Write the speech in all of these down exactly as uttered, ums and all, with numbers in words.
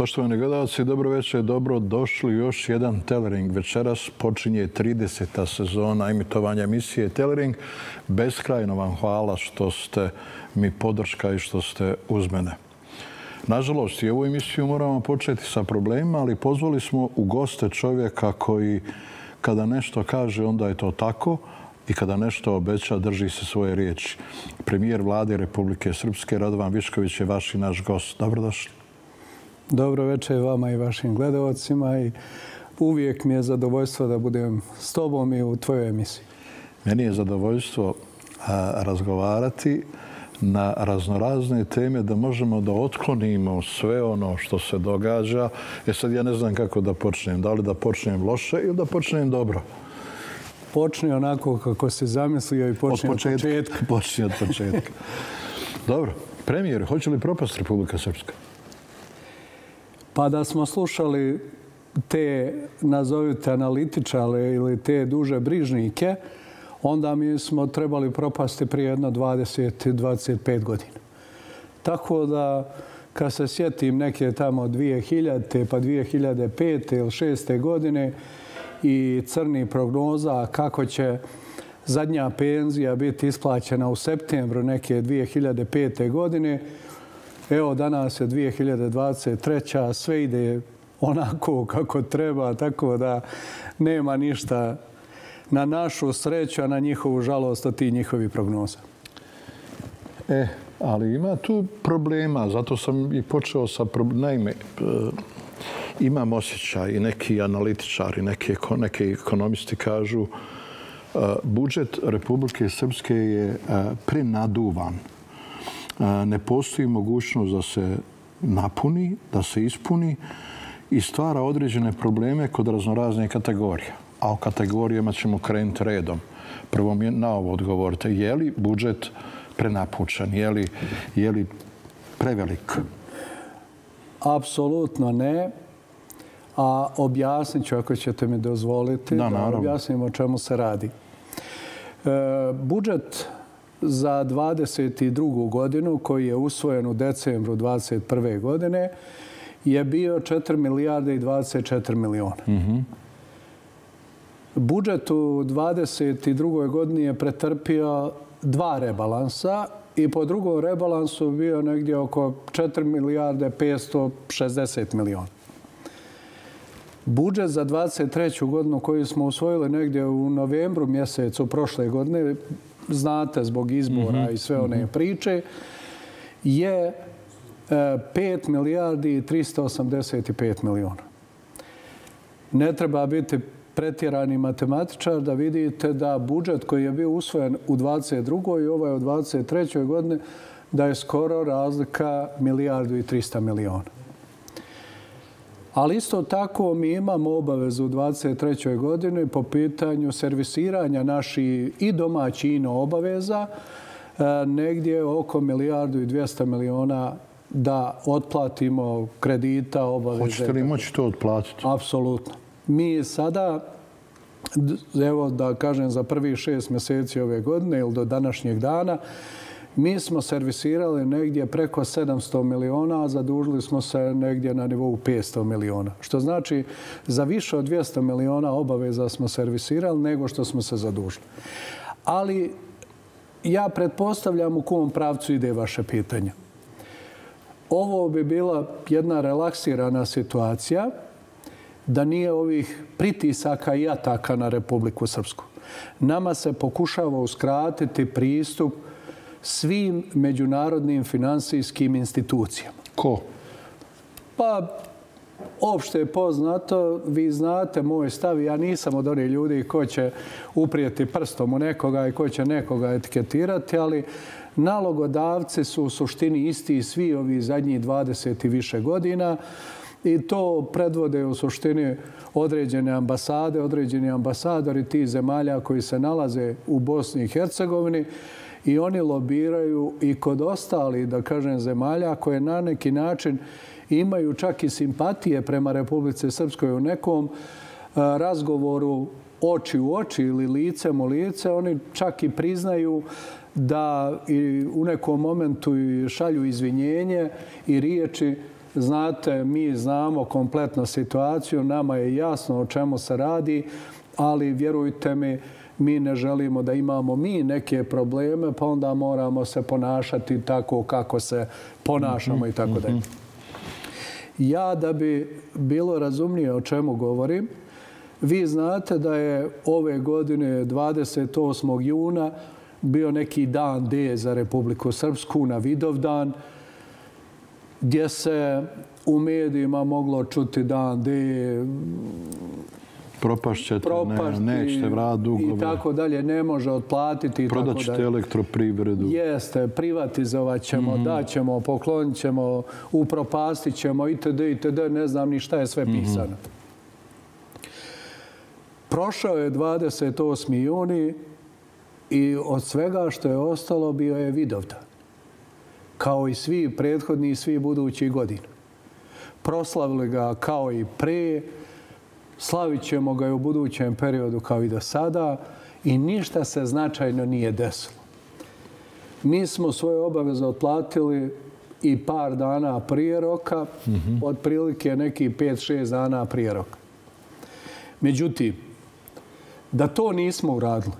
Poštovani gledalci, dobro večer, dobro došli još jedan Telering. Večeras počinje trideseta sezona emitovanja emisije Telering. Beskrajno vam hvala što ste mi podrška i što ste uz mene. Nažalost, i ovu emisiju moramo početi sa problemima, ali pozvali smo u goste čovjeka koji kada nešto kaže, onda je to tako, i kada nešto obeća, drži se svoje riječi. Premijer Vlade Republike Srpske, Radovan Višković, je vaš i naš gost. Dobrodošli. Dobro večer vama i vašim gledalcima i uvijek mi je zadovoljstvo da budem s tobom i u tvojoj emisiji. Meni je zadovoljstvo razgovarati na raznorazne teme, da možemo da otklonimo sve ono što se događa. E sad ja ne znam kako da počnem. Da li da počnem loše ili da počnem dobro? Počni onako kako si zamislio i počni od početka. Počni od početka. Dobro. Premijer, hoće li propast Republika Srpska? Pa da smo slušali te, nazovite analitičare ili te duže brižnike, onda mi smo trebali propasti prije jedno dvadeset do dvadeset pet godina. Tako da, kad se sjetim neke tamo dvije hiljadite pa dvije hiljade pete ili šeste godine i crni prognoza kako će zadnja penzija biti isplaćena u septembru neke dvije hiljade pete godine, evo, danas je dvije hiljade dvadeset treća. Sve ide onako kako treba, tako da nema ništa na našu sreću, a na njihovu žalost od tih njihovih prognoza. E, ali ima tu problema, zato sam i počeo sa problemima. Naime, imam osjećaj i neki analitičari, neki, neki ekonomisti kažu budžet Republike Srpske je prenaduvan. Ne postoji mogućnost da se napuni, da se ispuni i stvara određene probleme kod raznoraznih kategorija. A o kategorijama ćemo krenuti redom. Prvo mi na ovo odgovorite. Je li budžet prenapučen? Je li, je li prevelik? Apsolutno ne. A objasnit ću, ako ćete mi dozvoliti, da, da objasnim o čemu se radi. E, budžet za dvadeset drugu godinu, koji je usvojen u decembru dvadeset prve godine, je bio četiri milijarde i dvadeset četiri miliona. Mm-hmm. Budžet u dvadeset drugoj godini je pretrpio dva rebalansa i po drugom rebalansu bio negdje oko četiri milijarde petsto šezdeset miliona. Budžet za dvadeset treću godinu koji smo usvojili negdje u novembru mjesecu prošle godine, znate, zbog izbora mm-hmm. i sve one priče, je pet milijardi i tristo osamdeset pet miliona. Ne treba biti pretjerani matematičar da vidite da budžet koji je bio usvojen u dvadeset drugoj i ovaj u dvadeset trećoj godine, da je skoro razlika milijardu i trista miliona. Ali isto tako mi imamo obavezu u dvadeset trećoj godini po pitanju servisiranja naših i domaćih ino obaveza negdje oko milijardu i dvjesto miliona da otplatimo kredita, obaveze. Hoćete li moći to otplatiti? Apsolutno. Mi sada, evo da kažem za prvih šest mjeseci ove godine ili do današnjeg dana, mi smo servisirali negdje preko sedamsto miliona, a zadužili smo se negdje na nivou petsto miliona. Što znači za više od dvjesto miliona obaveza smo servisirali nego što smo se zadužili. Ali ja pretpostavljam u kom pravcu ide vaše pitanje. Ovo bi bila jedna relaksirana situacija da nije ovih pritisaka i ataka na Republiku Srpsku. Nama se pokušava uskratiti pristup svim međunarodnim finansijskim institucijama. Ko? Pa, opšte je poznato, vi znate moj stav, ja nisam od onih ljudi ko će uprijeti prstom u nekoga i ko će nekoga etiketirati, ali nalogodavci su u suštini isti i svi ovi zadnjih dvadeset i više godina i to predvode u suštini određene ambasade, određeni ambasadori tih zemalja koji se nalaze u Bosni i Hercegovini i oni lobiraju i kod ostalih, da kažem, zemalja koje na neki način imaju čak i simpatije prema Republici Srpskoj u nekom razgovoru oči u oči ili licem u lice. Oni čak i priznaju da i u nekom momentu šalju izvinjenje i riječi znate, mi znamo kompletno situaciju, nama je jasno o čemu se radi, ali vjerujte mi, mi ne želimo da imamo mi neke probleme, pa onda moramo se ponašati tako kako se ponašamo i tako dalje. Ja, da bi bilo razumnije o čemu govorim, vi znate da je ove godine dvadeset osmog juna bio neki dan D za Republiku Srpsku na Vidovdan, gdje se u medijima moglo čuti dan D, propašćete, nećete vrat dugove. I tako dalje, ne može otplatiti. Prodat ćete elektroprivredu. Jeste, privatizovat ćemo, daćemo, poklonit ćemo, upropastit ćemo itd. itd. Ne znam ni šta je sve pisano. Prošao je dvadeset osmi juni i od svega što je ostalo bio je Vidovdan. Kao i svi prethodni i svi budući godina. Proslavili ga kao i pre, slavit ćemo ga i u budućem periodu kao i do sada i ništa se značajno nije desilo. Mi smo svoje obaveze otplatili i par dana prije roka, otprilike neki pet šest dana prije roka. Međutim, da to nismo uradili,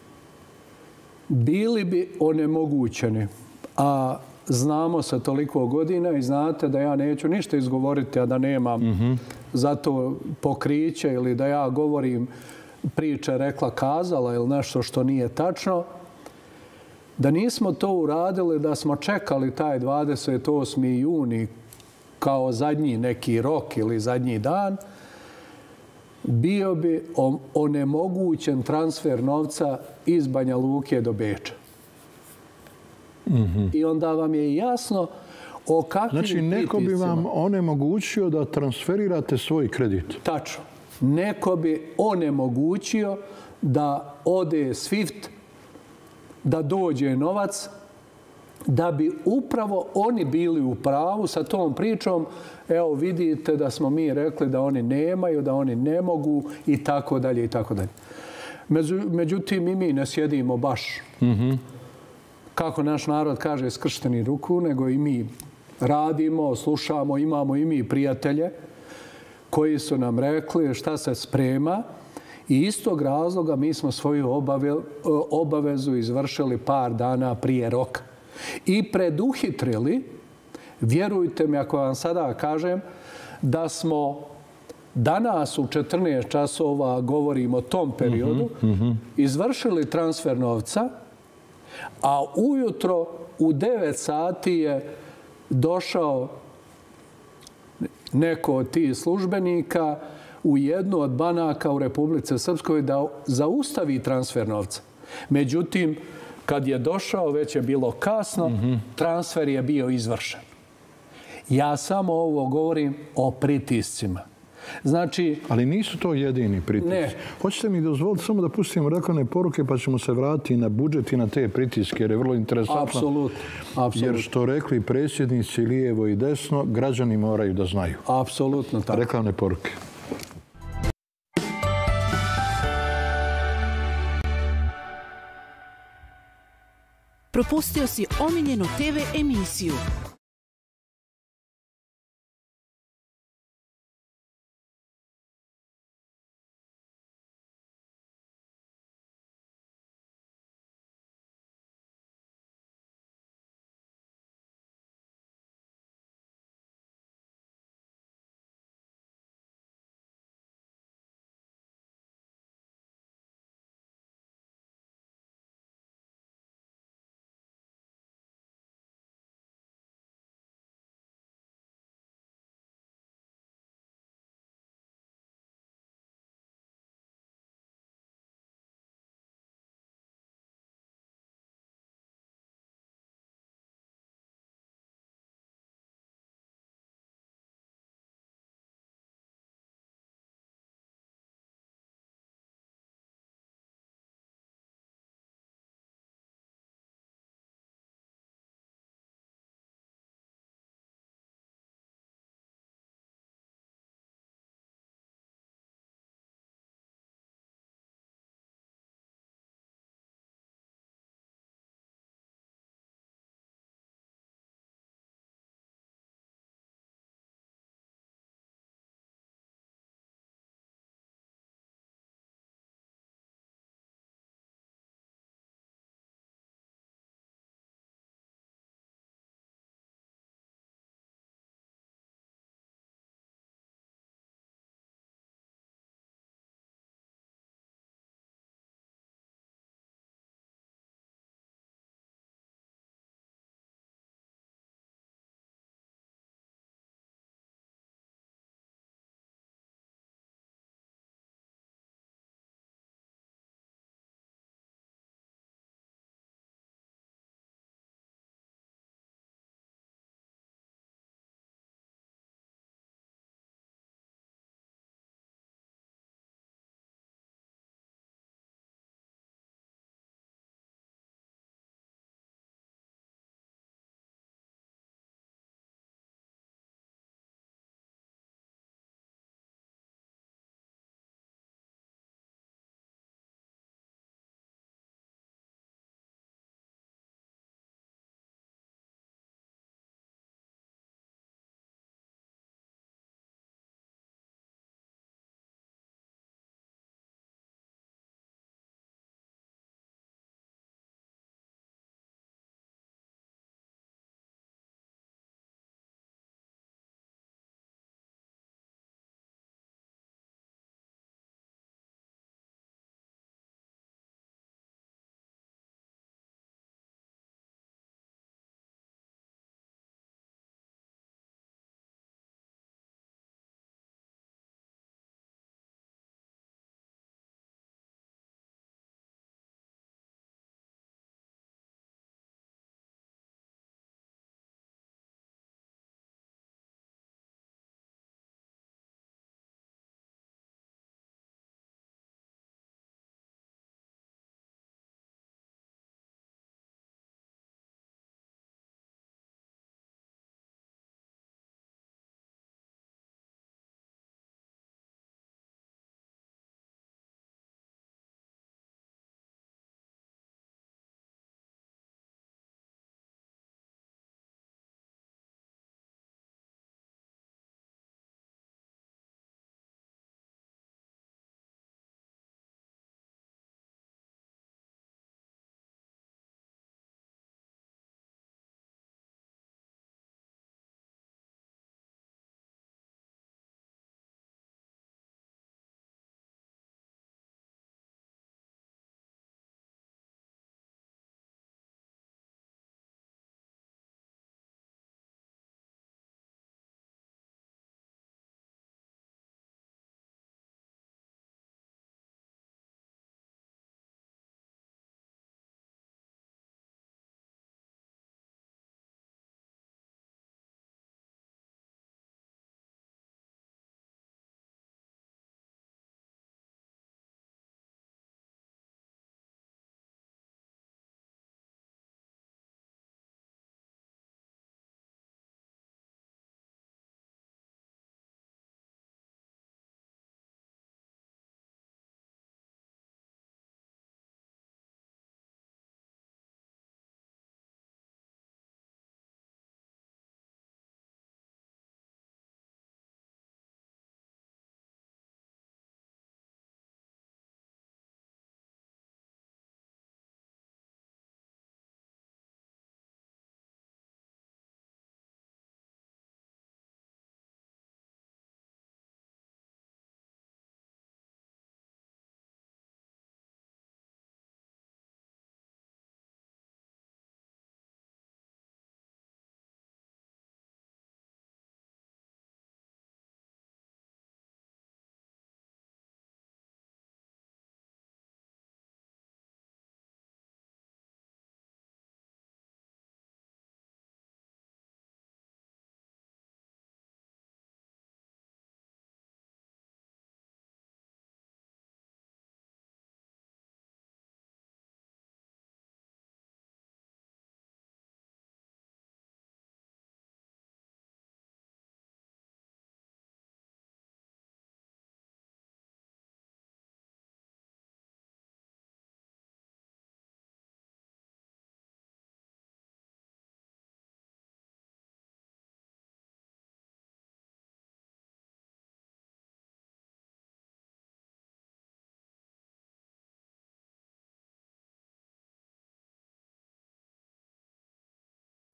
bili bi onemogućeni, a znamo se toliko godina i znate da ja neću ništa izgovoriti, a da nemam za to pokriće ili da ja govorim priče rekla kazala ili nešto što nije tačno. Da nismo to uradili, da smo čekali taj dvadeset osmi juni kao zadnji neki rok ili zadnji dan, bio bi onemogućen transfer novca iz Banja Luke do Beča. I onda vam je jasno o kakvim pritiscima... Znači, neko bi vam onemogućio da transferirate svoj kredit. Tačno. Neko bi onemogućio da ode SWIFT, da dođe novac, da bi upravo oni bili u pravu sa tom pričom. Evo, vidite da smo mi rekli da oni nemaju, da oni ne mogu i tako dalje i tako dalje. Međutim, i mi ne sjedimo baš, kako naš narod kaže, skršteni ruku, nego i mi radimo, slušamo, imamo i mi prijatelje koji su nam rekli šta se sprema i istog razloga mi smo svoju obavezu izvršili par dana prije roka. I preduhitrili, vjerujte mi ako vam sada kažem, da smo danas u četrnaest časova, govorim o tom periodu, izvršili transfer novca, a ujutro u devet sati je došao neko od tih službenika u jednu od banaka u Republici Srpskoj da zaustavi transfer novca. Međutim, kad je došao, već je bilo kasno, transfer je bio izvršen. Ja samo ovo govorim o pritiscima. Znači... Ali nisu to jedini pritisci. Ne. Hoćete mi dozvoliti samo da pustimo reklamne poruke pa ćemo se vratiti na budžet i na te pritiske jer je vrlo interesantno. Apsolutno. Jer što rekli predsjednici lijevo i desno, građani moraju da znaju. Apsolutno tako. Reklamne poruke. Propustio si omiljenu te ve emisiju.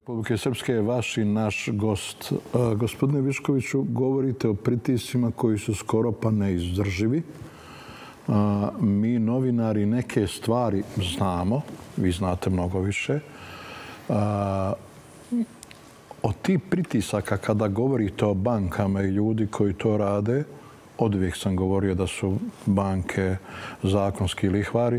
Republike Srpske je vaš i naš gost. Gospodine Viškoviću, govorite o pritiscima koji su skoro pa neizdrživi. Mi novinari neke stvari znamo, vi znate mnogo više. Od tih pritisaka kada govorite o bankama i ljudi koji to rade, odvijek sam govorio da su banke zakonski lihvari.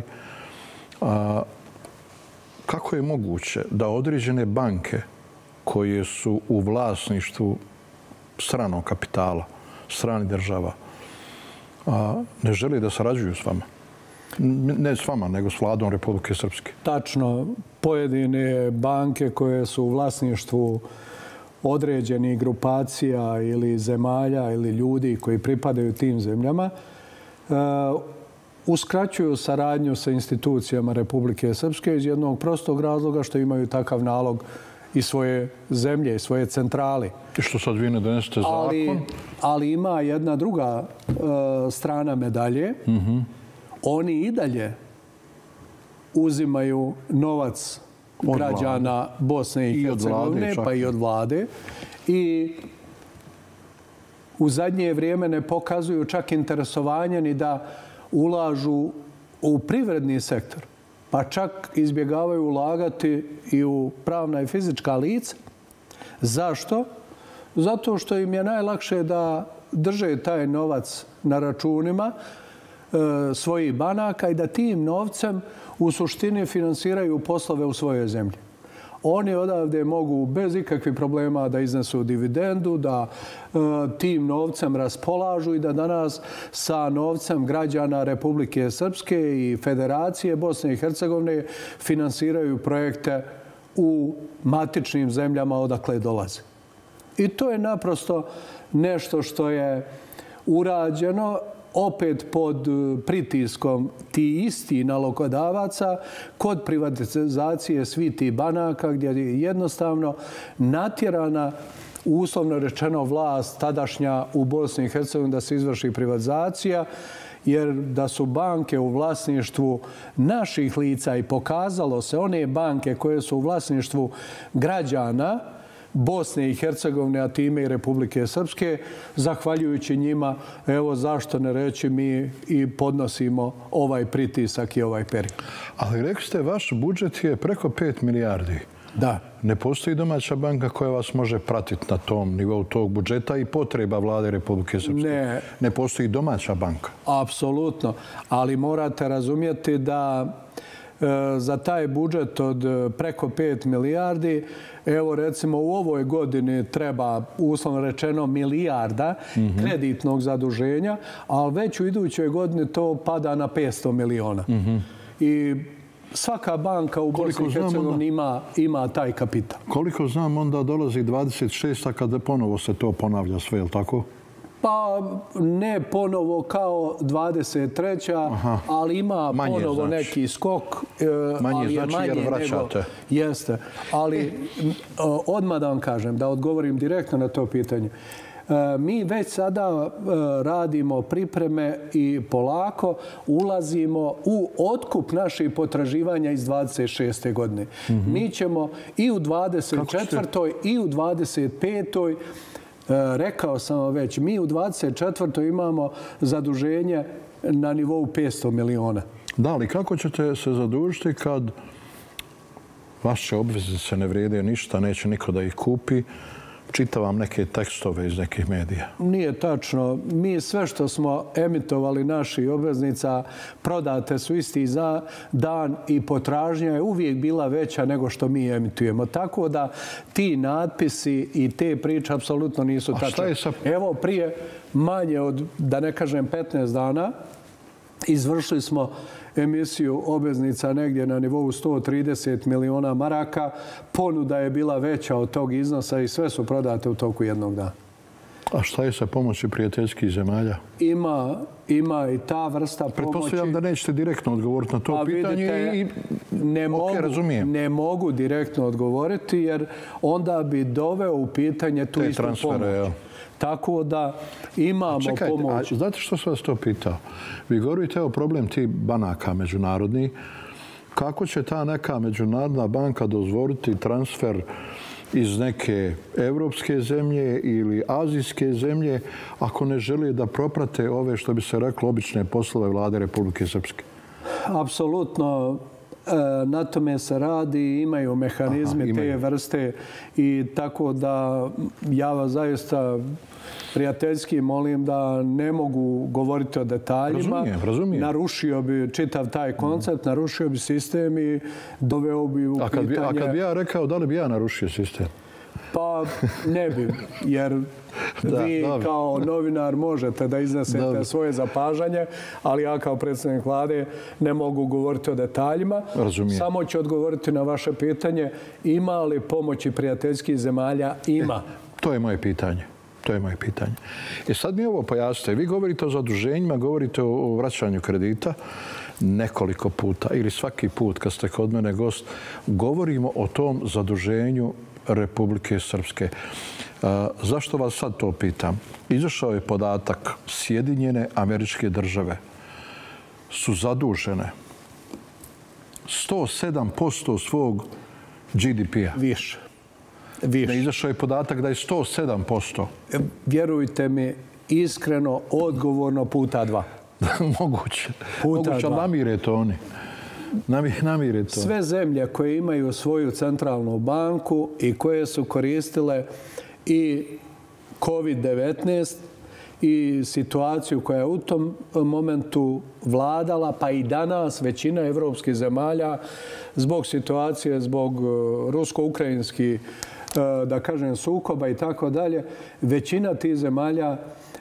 Kako je moguće da određene banke koje su u vlasništvu stranog kapitala, stranih država, ne žele da sarađuju s vama? Ne s vama, nego s vladom Republike Srpske. Tačno. Pojedine banke koje su u vlasništvu određenih grupacija ili zemalja ili ljudi koji pripadaju tim zemljama uskraćuju saradnju sa institucijama Republike Srpske iz jednog prostog razloga što imaju takav nalog i svoje zemlje, i svoje centrali. I što sad vi ne donesete zakon? Ali, ali ima jedna druga uh, strana medalje. Mm-hmm. Oni i dalje uzimaju novac od građana vlade. Bosne i Hercegovine, pa i od vlade. I u zadnje vrijeme ne pokazuju čak interesovanje ni da ulažu u privredni sektor, pa čak izbjegavaju ulagati i u pravna i fizička lica. Zašto? Zato što im je najlakše da drže taj novac na računima e, svojih banaka i da tim novcem u suštini finansiraju poslove u svojoj zemlji. Oni odavde mogu bez ikakvih problema da iznesu dividendu, da e, tim novcem raspolažu i da danas sa novcem građana Republike Srpske i Federacije Bosne i Hercegovine finansiraju projekte u matičnim zemljama odakle dolaze. I to je naprosto nešto što je urađeno opet pod pritiskom ti isti nalogodavaca kod privatizacije svih tih banaka gdje je jednostavno natjerana uslovno rečeno vlast tadašnja u Bosni i Hercegovini da se izvrši privatizacija, jer da su banke u vlasništvu naših lica i pokazalo se one banke koje su u vlasništvu građana Bosne i Hercegovine, a time i Republike Srpske, zahvaljujući njima, evo zašto ne reći, mi i podnosimo ovaj pritisak i ovaj period. Ali rekli ste, vaš budžet je preko pet milijardi. Da. Ne postoji domaća banka koja vas može pratiti na tom nivou tog budžeta i potreba vlade Republike Srpske? Ne. Ne postoji domaća banka? Apsolutno. Ali morate razumjeti da za taj budžet od preko pet milijardi, evo recimo u ovoj godini treba uslovno rečeno milijarda mm-hmm. kreditnog zaduženja, ali već u idućoj godini to pada na petsto miliona. Mm-hmm. I svaka banka u Bosni i Hercegovini ima, ima taj kapital. Koliko znam, onda dolazi dvadeset šesta kada ponovo se to ponavlja sve, je li tako? Pa ne ponovo kao dvadeset treća Aha. ali ima manje ponovo znači. neki skok. Manje ali je znači manje jer vraćate. Nego, jeste. Ali odmah da vam kažem, da odgovorim direktno na to pitanje. Mi već sada radimo pripreme i polako ulazimo u otkup naših potraživanja iz dvadeset šeste godine. Mm-hmm. Mi ćemo i u dvadeset četvrtoj i u dvadeset petoj rekao sam vam već, mi u dvadeset četvrtoj imamo zaduženje na nivou petsto miliona. Da, ali kako ćete se zadužiti kad vaše obveznice ne vrijede ništa, neće niko da ih kupi? Čitam vam neke tekstove iz nekih medija. Nije tačno. Mi sve što smo emitovali naših obveznica prodate su isti za dan i potražnja je uvijek bila veća nego što mi emitujemo. Tako da ti natpisi i te priče apsolutno nisu tačne. Sa... Evo prije manje od, da ne kažem, petnaest dana izvršili smo emisiju obveznica negdje na nivou sto trideset miliona maraka. Ponuda je bila veća od tog iznosa i sve su prodate u toku jednog dana. A šta je sa pomoći prijateljskih zemalja? Ima, ima i ta vrsta pomoći. Pretpostavljam da nećete direktno odgovoriti na to A pitanje vidite, i ne, mogu, okay, razumijem. ne mogu direktno odgovoriti jer onda bi doveo u pitanje tu Te istu transfere, pomoć. Ja. Tako da imamo Čekajte, pomoć. A znate što sam vas to pitao? Vi govorite o problem tih banaka međunarodnih. Kako će ta neka međunarodna banka dozvoliti transfer iz neke evropske zemlje ili azijske zemlje ako ne žele da proprate ove, što bi se reklo, obične poslove vlade Republike Srpske? Apsolutno. Na tome se radi, imaju mehanizme Aha, imaju. te vrste i tako da ja vas zaista prijateljski molim da ne mogu govoriti o detaljima. Razumijem, razumijem. Narušio bi čitav taj koncept, mm. narušio bi sistem i doveo bi u a kad pitanje... Bi, a kad bi ja rekao, da li bi ja narušio sistem? Pa ne bi, jer da, vi dobro. kao novinar možete da iznesete dobro. svoje zapažanje, ali ja kao predsjednik vlade ne mogu govoriti o detaljima. Razumijem. Samo ću odgovoriti na vaše pitanje, ima li pomoći prijateljskih zemalja? Ima. E, to je moje pitanje. To je moje pitanje. E sad mi ovo pojasnite. Vi govorite o zaduženjima, govorite o vraćanju kredita nekoliko puta ili svaki put kad ste kod mene gost, govorimo o tom zaduženju Republike Srpske. Zašto vas sad to pitam? Izašao je podatak Sjedinjene Američke Države su zadužene sto sedam posto svog G D P-a. Više. Više. Ne, izašao je podatak da je sto sedam posto. Vjerujte mi, iskreno, odgovorno puta dva. Moguće. Puta Moguće, ali namire to oni. Namire to. Sve zemlje koje imaju svoju centralnu banku i koje su koristile i kovid devetnaest i situaciju koja je u tom momentu vladala, pa i danas većina evropskih zemalja zbog situacije, zbog rusko-ukrajinskih, da kažem, sukoba i tako dalje, većina tih zemalja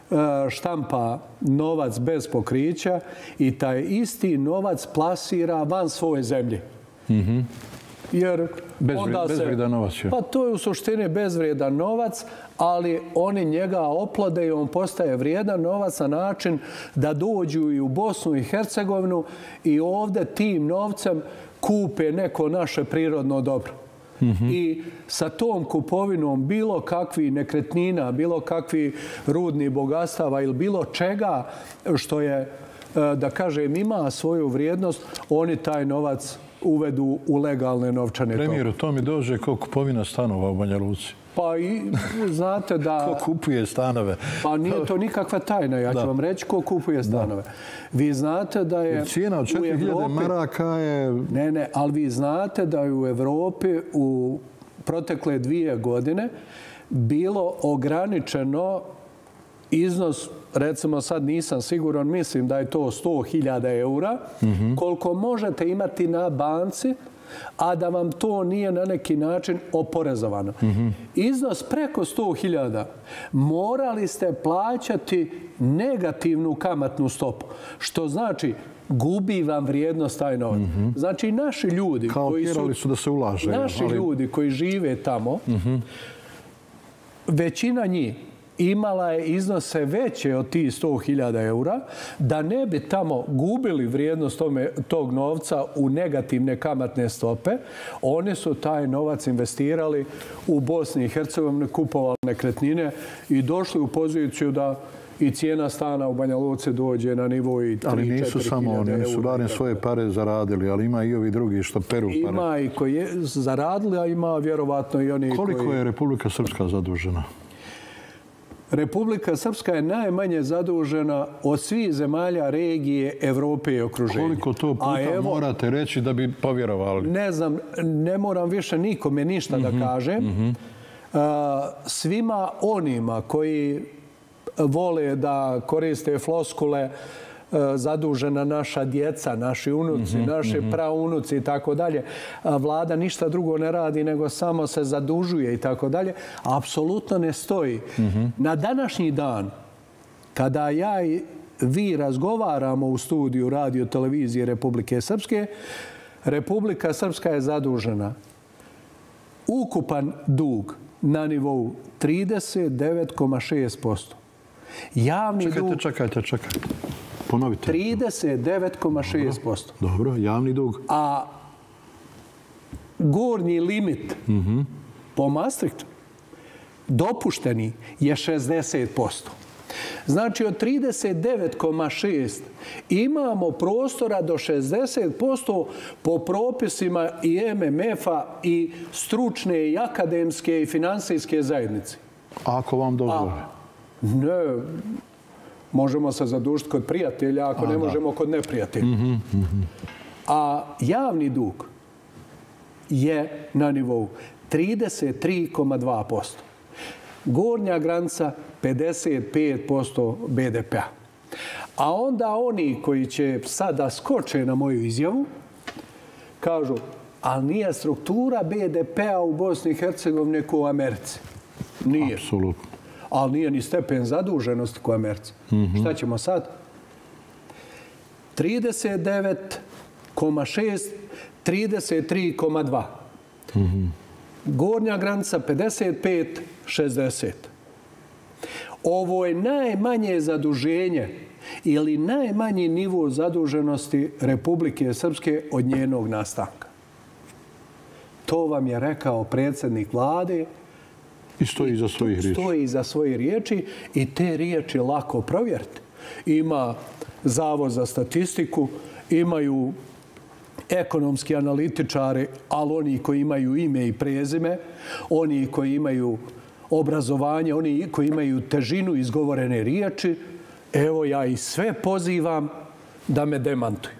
štampa novac bez pokrića i taj isti novac plasira van svoje zemlje. Mm-hmm. Jer onda se... Bezvrijedan novac. Pa to je u suštini bezvrijedan novac, ali oni njega oplode i on postaje vrijedan novac na način da dođu i u Bosnu i Hercegovinu i ovdje tim novcem kupe neko naše prirodno dobro. Mm-hmm. I sa tom kupovinom bilo kakvi nekretnina, bilo kakvi rudni bogatstava ili bilo čega što je, da kažem, ima svoju vrijednost, oni taj novac uvedu u legalne novčane tokove. Premijeru, to mi dođe kao kupovina stanova u Banja Luci. Pa i znate da... Ko kupuje stanove? Pa nije to nikakva tajna. Ja ću da. vam reći ko kupuje stanove. Da. Vi znate da je... Jer cijena od četiri hiljade maraka je... Ne, ne, ali vi znate da je u Evropi u protekle dvije godine bilo ograničeno iznos, recimo sad nisam siguran, mislim da je to sto hiljada eura, mm-hmm. koliko možete imati na banci, a da vam to nije na neki način oporezovano. Mm-hmm. Iznos preko sto hiljada morali ste plaćati negativnu kamatnu stopu, što znači gubi vam vrijednost taj novac. Mm-hmm. Znači naši ljudi Kao koji su, su da se ulaže, naši ali... ljudi koji žive tamo, mm-hmm. većina njih imala je iznose veće od tih sto hiljada eura, da ne bi tamo gubili vrijednost tome, tog novca u negativne kamatne stope, oni su taj novac investirali u Bosni i Hercegovini, kupovali nekretnine i došli u poziciju da i cijena stana u Banja Luci dođe na nivou i tri do četiri hiljade eura. Ali nisu samo oni, oni su barem svoje pare zaradili, ali ima i ovi drugi što peru pare. Ima i koji je zaradili, a ima vjerovatno i oni Koliko koji... je Republika Srpska zadužena? Republika Srpska je najmanje zadužena od svih zemalja regije Evrope i okruženja. Koliko to puta evo, morate reći da bi povjerovali? Ne znam, ne moram više nikome ništa mm-hmm, da kažem. Mm-hmm. Svima onima koji vole da koriste floskule zadužena naša djeca, naši unuci, mm-hmm, naši mm-hmm. praunuci i tako dalje. Vlada ništa drugo ne radi nego samo se zadužuje i tako dalje. Apsolutno ne stoji. Mm-hmm. Na današnji dan, kada ja i vi razgovaramo u studiju radio televizije Republike Srpske, Republika Srpska je zadužena ukupan dug na nivou trideset devet zarez šest posto. Javni čekajte, dug... Čekajte, čekajte. Ponovite. trideset devet zarez šest posto. Dobro, dobro, javni dug. A gornji limit mm-hmm. po Maastrichtu dopušteni je šezdeset posto. Znači, od trideset devet zarez šest imamo prostora do šezdeset posto po propisima i M M F-a i stručne i akademske i finansijske zajednice. Ako vam dozvole? Ne, možemo se zadužiti kod prijatelja, ako ne možemo kod neprijatelja. A javni dug je na nivou trideset tri zarez dva posto. Gornja granica pedeset pet posto B D P-a. A onda oni koji će sada skoče na moju izjavu, kažu, ali nije struktura B D P-a u Bosni i Hercegovini kao u Americi. Nije. Apsolutno. Ali nije ni stepen zaduženosti kao u Americi. Šta ćemo sad? trideset devet zarez šest, trideset tri zarez dva. Gornja granica pedeset pet, šezdeset. Ovo je najmanje zaduženje ili najmanji nivo zaduženosti Republike Srpske od njenog nastanka. To vam je rekao predsjednik vlade. I stoji iza svojih riječi. Stoji iza svojih riječi i te riječi lako provjeriti. Ima Zavod za statistiku, imaju ekonomski analitičari, ali oni koji imaju ime i prezime, oni koji imaju obrazovanje, oni koji imaju težinu izgovorene riječi, evo ja i sve pozivam da me demantuju.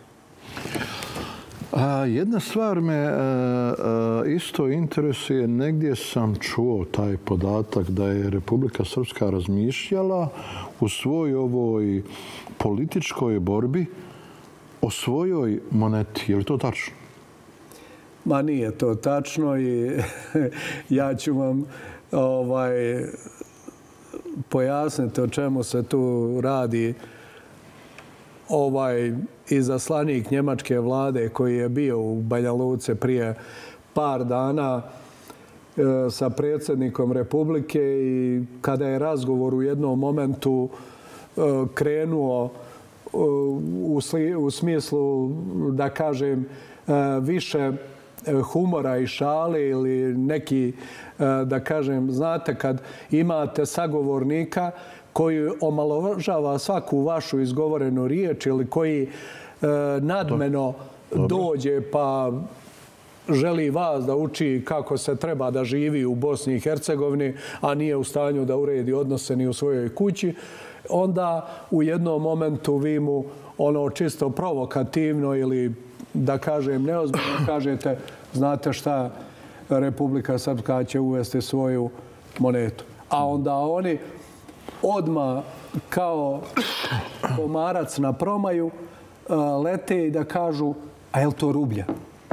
A, jedna stvar me a, a, isto interesuje, negdje sam čuo taj podatak da je Republika Srpska razmišljala u svojoj ovoj političkoj borbi o svojoj moneti. Je li to tačno? Ma nije to tačno i ja ću vam ovaj, pojasniti o čemu se tu radi. Ovaj izaslanik njemačke vlade koji je bio u Banja Luci prije par dana e, sa predsjednikom Republike i kada je razgovor u jednom momentu e, krenuo e, u, sli, u smislu, da kažem, e, više humora i šale ili neki, e, da kažem, znate kad imate sagovornika koji omalovažava svaku vašu izgovorenu riječ ili koji e, nadmeno dođe pa želi vas da uči kako se treba da živi u Bosni i Hercegovini, a nije u stanju da uredi odnose ni u svojoj kući, onda u jednom momentu vi mu ono čisto provokativno ili da kažem neozbiljno kažete, znate šta, Republika Srpska će uvesti svoju monetu. A onda oni odmah kao komarac na promaju lete i da kažu, a je li to rublja?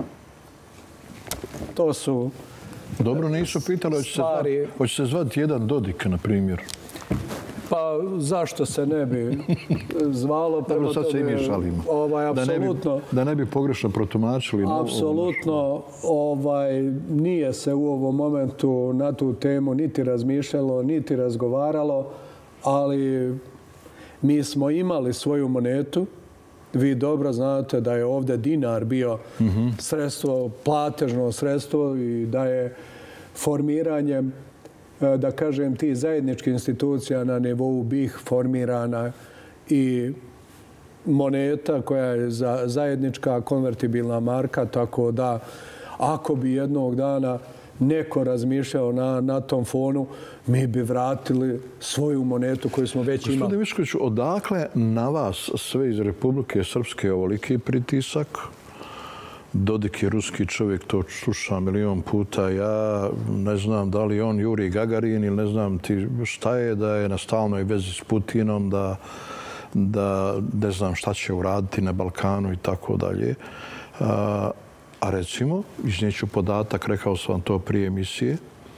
To su Dobro, nisu pitali, hoće se, stvari. hoće se zvati jedan Dodik, na primjer. Pa zašto se ne bi zvalo? Dobro, sad se i mi šalimo. Ovaj, apsolutno, da, ne bi, da ne bi pogrešno protumačili. Apsolutno, ovaj, nije se u ovom momentu na tu temu niti razmišljalo, niti razgovaralo, ali mi smo imali svoju monetu. Vi dobro znate da je ovdje dinar bio mm-hmm. sredstvo, platežno sredstvo i da je formiranjem, da kažem, ti zajedničkih institucija na nivou B I H formirana i moneta koja je za zajednička konvertibilna marka, tako da ako bi jednog dana neko razmišljao na, na tom fonu, mi bi vratili svoju monetu koju smo već imali. Gospodine Viškoviću, odakle na vas sve iz Republike Srpske ovoliki pritisak? Dodik je ruski čovjek, to sluša milion puta. Ja ne znam da li on Juri Gagarin ili ne znam ti šta je, da je na stalnoj vezi s Putinom, da, da ne znam šta će uraditi na Balkanu i tako dalje. A recimo, iznijeću podatak, rekao sam vam to prije emisije,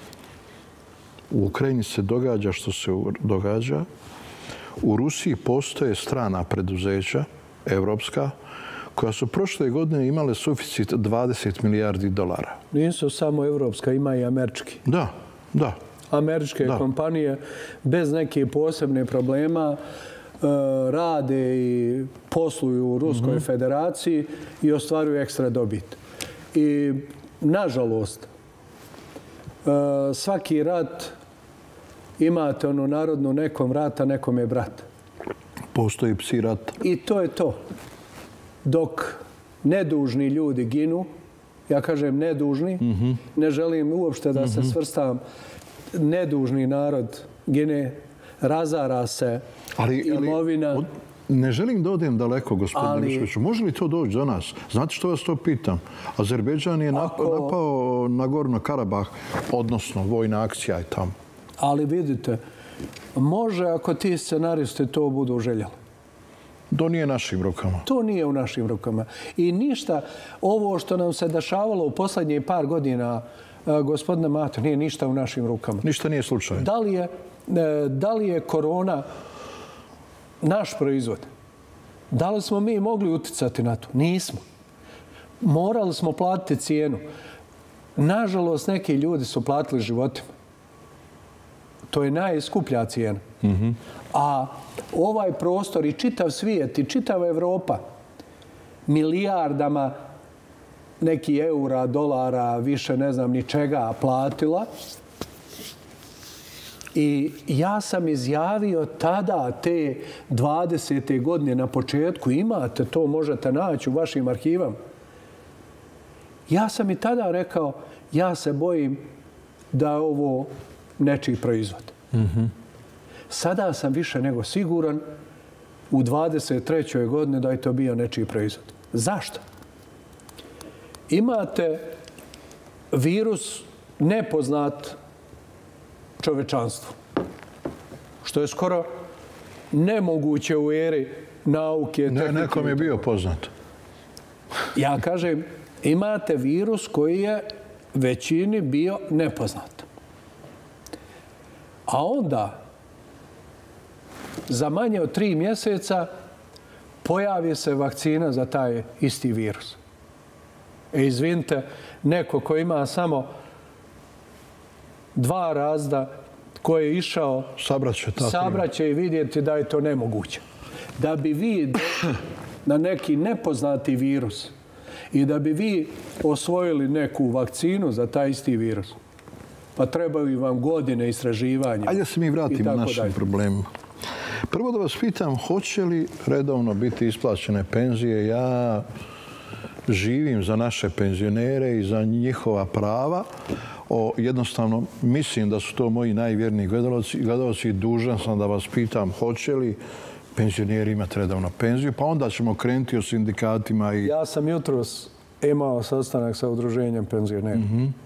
u Ukrajini se događa što se događa. U Rusiji postoje strana preduzeća, evropska, koja su prošle godine imale suficit dvadeset milijardi dolara. Nisu samo evropska, ima i američki. Da, da. Američke da. kompanije bez neke posebne problema rade i posluju u Ruskoj mm-hmm. federaciji i ostvaruju ekstra dobit. I, nažalost, svaki rat imate onu narodnu nekom vrata, nekom je brat. Postoji psi rata. I to je to. Dok nedužni ljudi ginu, ja kažem nedužni, mm-hmm. ne želim uopšte da mm-hmm. se svrstam, nedužni narod gine, razara se ali, imovina. Ali, ne želim da odem daleko, gospodine Miškoviću. Može li to doći do nas? Znate što vas to pitam? Azerbejdžan je napao, ako... napao na Gorno Karabah, odnosno vojna akcija je tamo. Ali vidite, može ako ti scenaristi to budu željeli. To nije našim rukama. To nije u našim rukama. I ništa, ovo što nam se dešavalo u posljednjih par godina, gospodine Mato, nije ništa u našim rukama. Ništa nije slučajno. Da li je, da li je korona naš proizvod? Da li smo mi mogli uticati na to? Nismo. Morali smo platiti cijenu. Nažalost, neki ljudi su platili životima. To je najskuplja cijena. Mm-hmm. A ovaj prostor i čitav svijet i čitava Evropa milijardama neki eura, dolara, više ne znam ni čega platila. I ja sam izjavio tada, te dvadesete godine na početku, imate to, možete naći u vašim arhivama. Ja sam i tada rekao, ja se bojim da je ovo nečiji proizvod. Mm-hmm. Sada sam više nego siguran u dvadeset trećoj godini da je to bio nečiji proizvod. Zašto? Imate virus nepoznat čovečanstvu, što je skoro nemoguće u eri nauke. Ne, nekom je bio poznat. Ja kažem, imate virus koji je većini bio nepoznat. A onda, za manje od tri mjeseca, pojavi se vakcina za taj isti virus. E, izvinite, neko ko ima samo dva razda, koji je išao sabraće i vidjeti da je to nemoguće. Da bi vi na neki nepoznati virus i da bi vi osvojili neku vakcinu za taj isti virus, pa trebaju vam godine istraživanja. Ajde se mi vratimo našim problemima. Prvo da vas pitam, hoće li redovno biti isplaćene penzije? Ja živim za naše penzionere i za njihova prava. O, jednostavno, mislim da su to moji najvjerniji gledalci i dužan sam da vas pitam, hoće li penzioneri imati redovno penziju? Pa onda ćemo krenuti o sindikatima. I... Ja sam jutros imao sastanak sa udruženjem penzionera. Mm-hmm.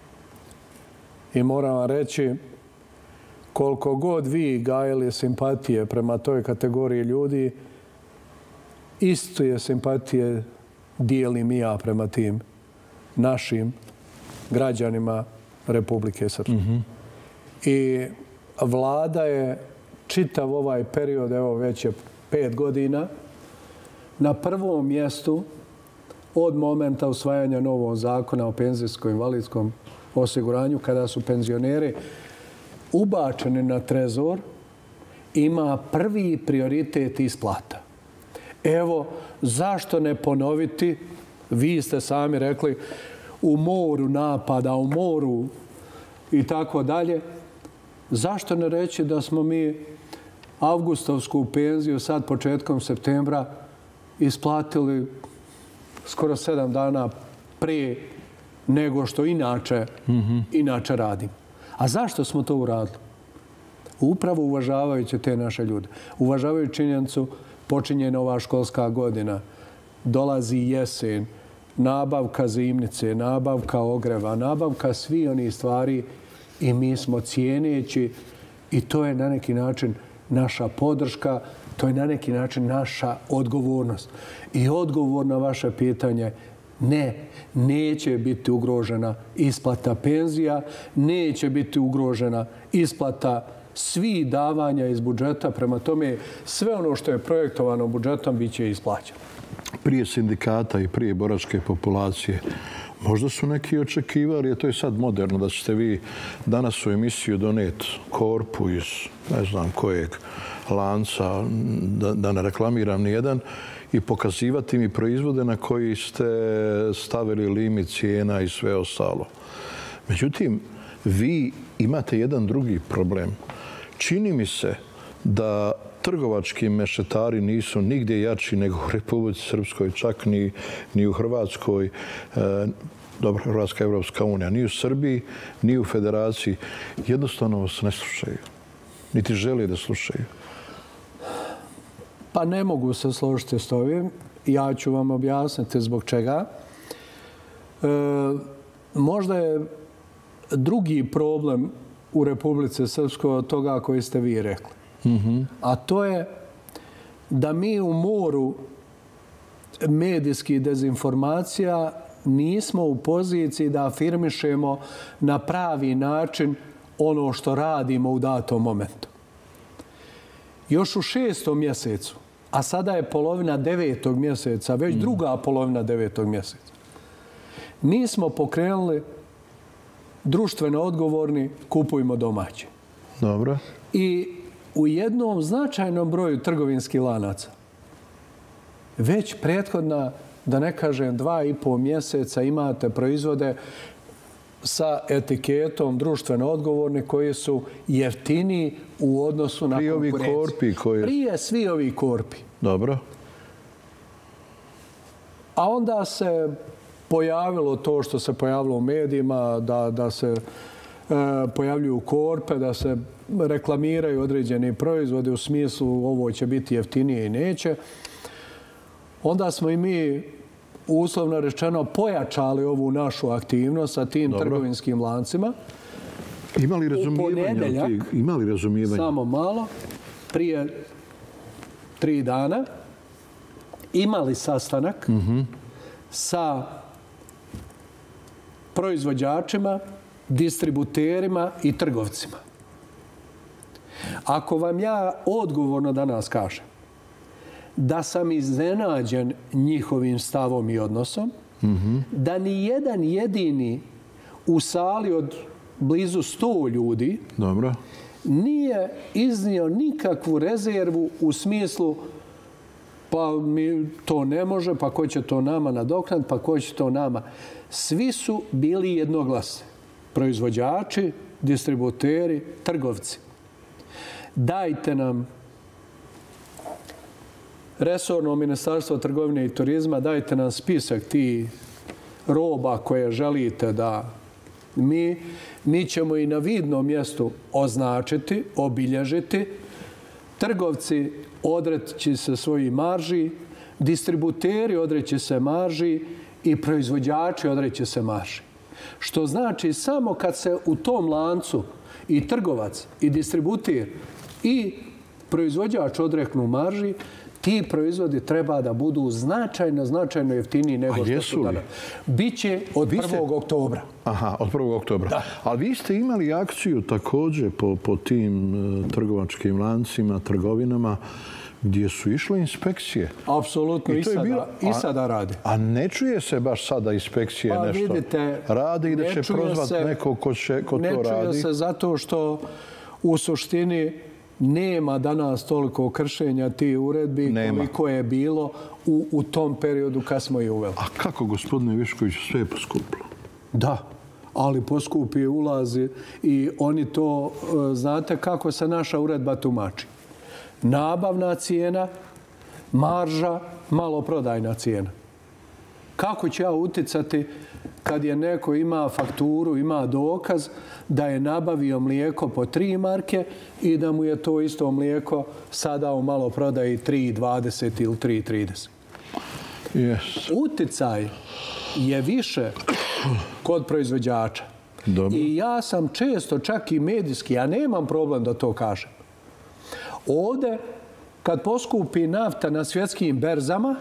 I moram vam reći, koliko god vi gajili simpatije prema toj kategoriji ljudi, isto je simpatije dijelim i ja prema tim našim građanima Republike Srpske. Mm-hmm. I vlada je čitav ovaj period, evo već je pet godina, na prvom mjestu od momenta usvajanja novog zakona o penzijskom i invalidskom osiguranju, kada su penzioneri ubačeni na trezor, ima prvi prioritet isplata. Evo, zašto ne ponoviti, vi ste sami rekli, u moru napada, u moru i tako dalje. Zašto ne reći da smo mi avgustovsku penziju sad početkom septembra isplatili skoro sedam dana prije nego što inače, mm-hmm. inače radim. A zašto smo to uradili? Upravo uvažavajući te naše ljude. Uvažavajući činjenicu, počinje nova školska godina, dolazi jesen, nabavka zimnice, nabavka ogreva, nabavka svi oni stvari i mi smo cijeneći i to je na neki način naša podrška, to je na neki način naša odgovornost. I odgovor na vaše pitanje, ne, neće biti ugrožena isplata penzija, neće biti ugrožena isplata svih davanja iz budžeta. Prema tome, sve ono što je projektovano budžetom bit će isplaćeno. Prije sindikata i prije boračke populacije, možda su neki očekivali, a to je sad moderno, da ćete vi danas u emisiju doneti korpu iz ne znam kojeg lanca, da, da ne reklamiram nijedan, i pokazivati mi proizvode na koji ste stavili limit cijena i sve ostalo. Međutim, vi imate jedan drugi problem. čini mi se da trgovački mešetari nisu nigdje jači nego u Republici Srpskoj, čak ni, ni u Hrvatskoj, e, dobro, Hrvatska je Evropska unija, ni u Srbiji, ni u Federaciji. Jednostavno vas ne slušaju. Niti žele da slušaju. Pa ne mogu se složiti s ovim. Ja ću vam objasniti zbog čega. E, možda je drugi problem u Republici Srpskoj od toga koji ste vi rekli. Mm-hmm. A to je da mi u moru medijskih dezinformacija nismo u poziciji da afirmišemo na pravi način ono što radimo u datom momentu. Još u šestom mjesecu, a sada je polovina devetog mjeseca, već mm. druga polovina devetog mjeseca, mi smo pokrenuli društveno odgovorni kupujmo domaće. Dobro. I u jednom značajnom broju trgovinskih lanaca već prethodna, da ne kažem dva i pol mjeseca, imate proizvode sa etiketom društveno odgovorni koji su jeftiniji u odnosu na konkurenciju. Prije ovi korpi koji... Prije svi ovi korpi. Dobro. A onda se pojavilo to što se pojavilo u medijima, da, da se e, pojavljuju korpe, da se reklamiraju određeni proizvodi u smislu ovo će biti jeftinije i neće. Onda smo i mi uslovno rečeno pojačali ovu našu aktivnost sa tim Dobro. trgovinskim lancima. Ima li razumijevanja? Ima li razumijevanja? Samo malo. Prije tri dana imali sastanak mm-hmm. sa proizvođačima, distributerima i trgovcima. Ako vam ja odgovorno danas kažem da sam iznenađen njihovim stavom i odnosom, mm-hmm. da ni jedan jedini u sali od blizu sto ljudi Dobro. nije iznio nikakvu rezervu u smislu pa mi to ne može, pa ko će to nama nadoknaditi, pa ko će to nama. Svi su bili jednoglasni. Proizvođači, distributeri, trgovci. Dajte nam resorno ministarstvo trgovine i turizma, dajte nam spisak tih roba koje želite da mi, mi ćemo i na vidnom mjestu označiti, obilježiti. Trgovci odreći se svojih marži, distributeri odreći se marži i proizvođači odreći se marži. Što znači samo kad se u tom lancu i trgovac, i distributer, i proizvođač odreknu marži, ti proizvodi treba da budu značajno, značajno jeftiniji nego što su danas. Biće od prvog oktobra. Aha, od prvog oktobra. Da. Ali vi ste imali akciju također po, po tim uh, trgovačkim lancima, trgovinama, gdje su išle inspekcije. Apsolutno, i, i, sada, bilo, a, i sada radi. A ne čuje se baš sada inspekcije pa, nešto vidite, radi i da će prozvati neko ko, će, ko to radi? Ne čuje se zato što u suštini nema danas toliko kršenja tih uredbi nema. Koliko je bilo u, u tom periodu kad smo je uveli. A kako, gospodine Viškoviću, sve je poskupilo? Da, ali poskupi ulazi i oni to, znate kako se naša uredba tumači. Nabavna cijena, marža, maloprodajna cijena. Kako će ja uticati kad je neko ima fakturu, ima dokaz da je nabavio mlijeko po tri marke i da mu je to isto mlijeko sada u maloprodaji tri dvadeset ili tri trideset. Yes. Uticaj je više kod proizvođača. Dobro. I ja sam često, čak i medijski, ja nemam problem da to kažem. Ovdje, kad poskupi nafta na svjetskim berzama,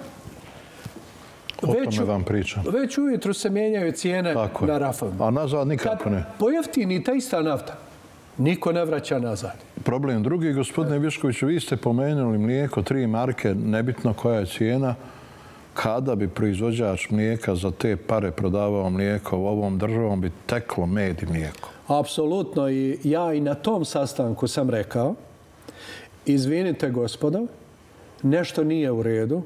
O već, tome vam pričam. Već ujutru se mijenjaju cijene Tako na rafovima. A nazad nikako ne. Kad pojeftini ta ista nafta, niko ne vraća nazad. Problem drugi, gospodine Viškoviću, vi ste pomenuli mlijeko, tri marke, nebitno koja je cijena. Kada bi proizvođač mlijeka za te pare prodavao mlijeko u ovom državom, bi teklo med i mlijeko. Apsolutno. I ja i na tom sastanku sam rekao, izvinite gospodo, nešto nije u redu.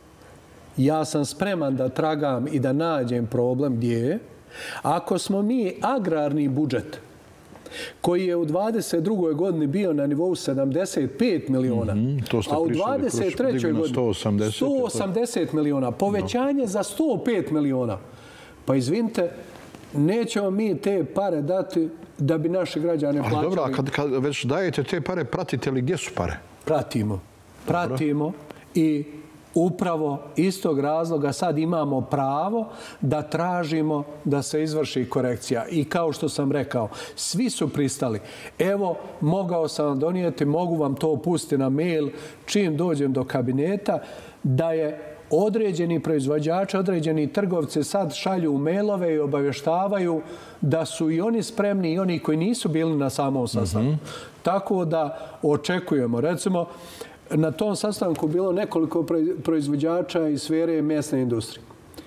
Ja sam spreman da tragam i da nađem problem gdje je. Ako smo mi agrarni budžet koji je u dvadeset drugoj godini bio na nivou sedamdeset pet miliona, a u dvadeset trećoj godini sto osamdeset miliona. Povećanje za sto pet miliona. Pa izvinite, nećemo mi te pare dati da bi naši građani plaćali. Ali dobro, a kad, kad već dajete te pare, pratite li gdje su pare? Pratimo. Pratimo i upravo iz tog razloga sad imamo pravo da tražimo da se izvrši korekcija. I kao što sam rekao, svi su pristali. Evo, mogao sam vam donijeti, mogu vam to pustiti na mail čim dođem do kabineta, da je određeni proizvođači, određeni trgovci sad šalju mailove i obavještavaju da su i oni spremni i oni koji nisu bili na samom sastanku. Mm-hmm. Tako da očekujemo. Recimo, na tom sastanku bilo nekoliko proizvođača iz sfere mesne industrije.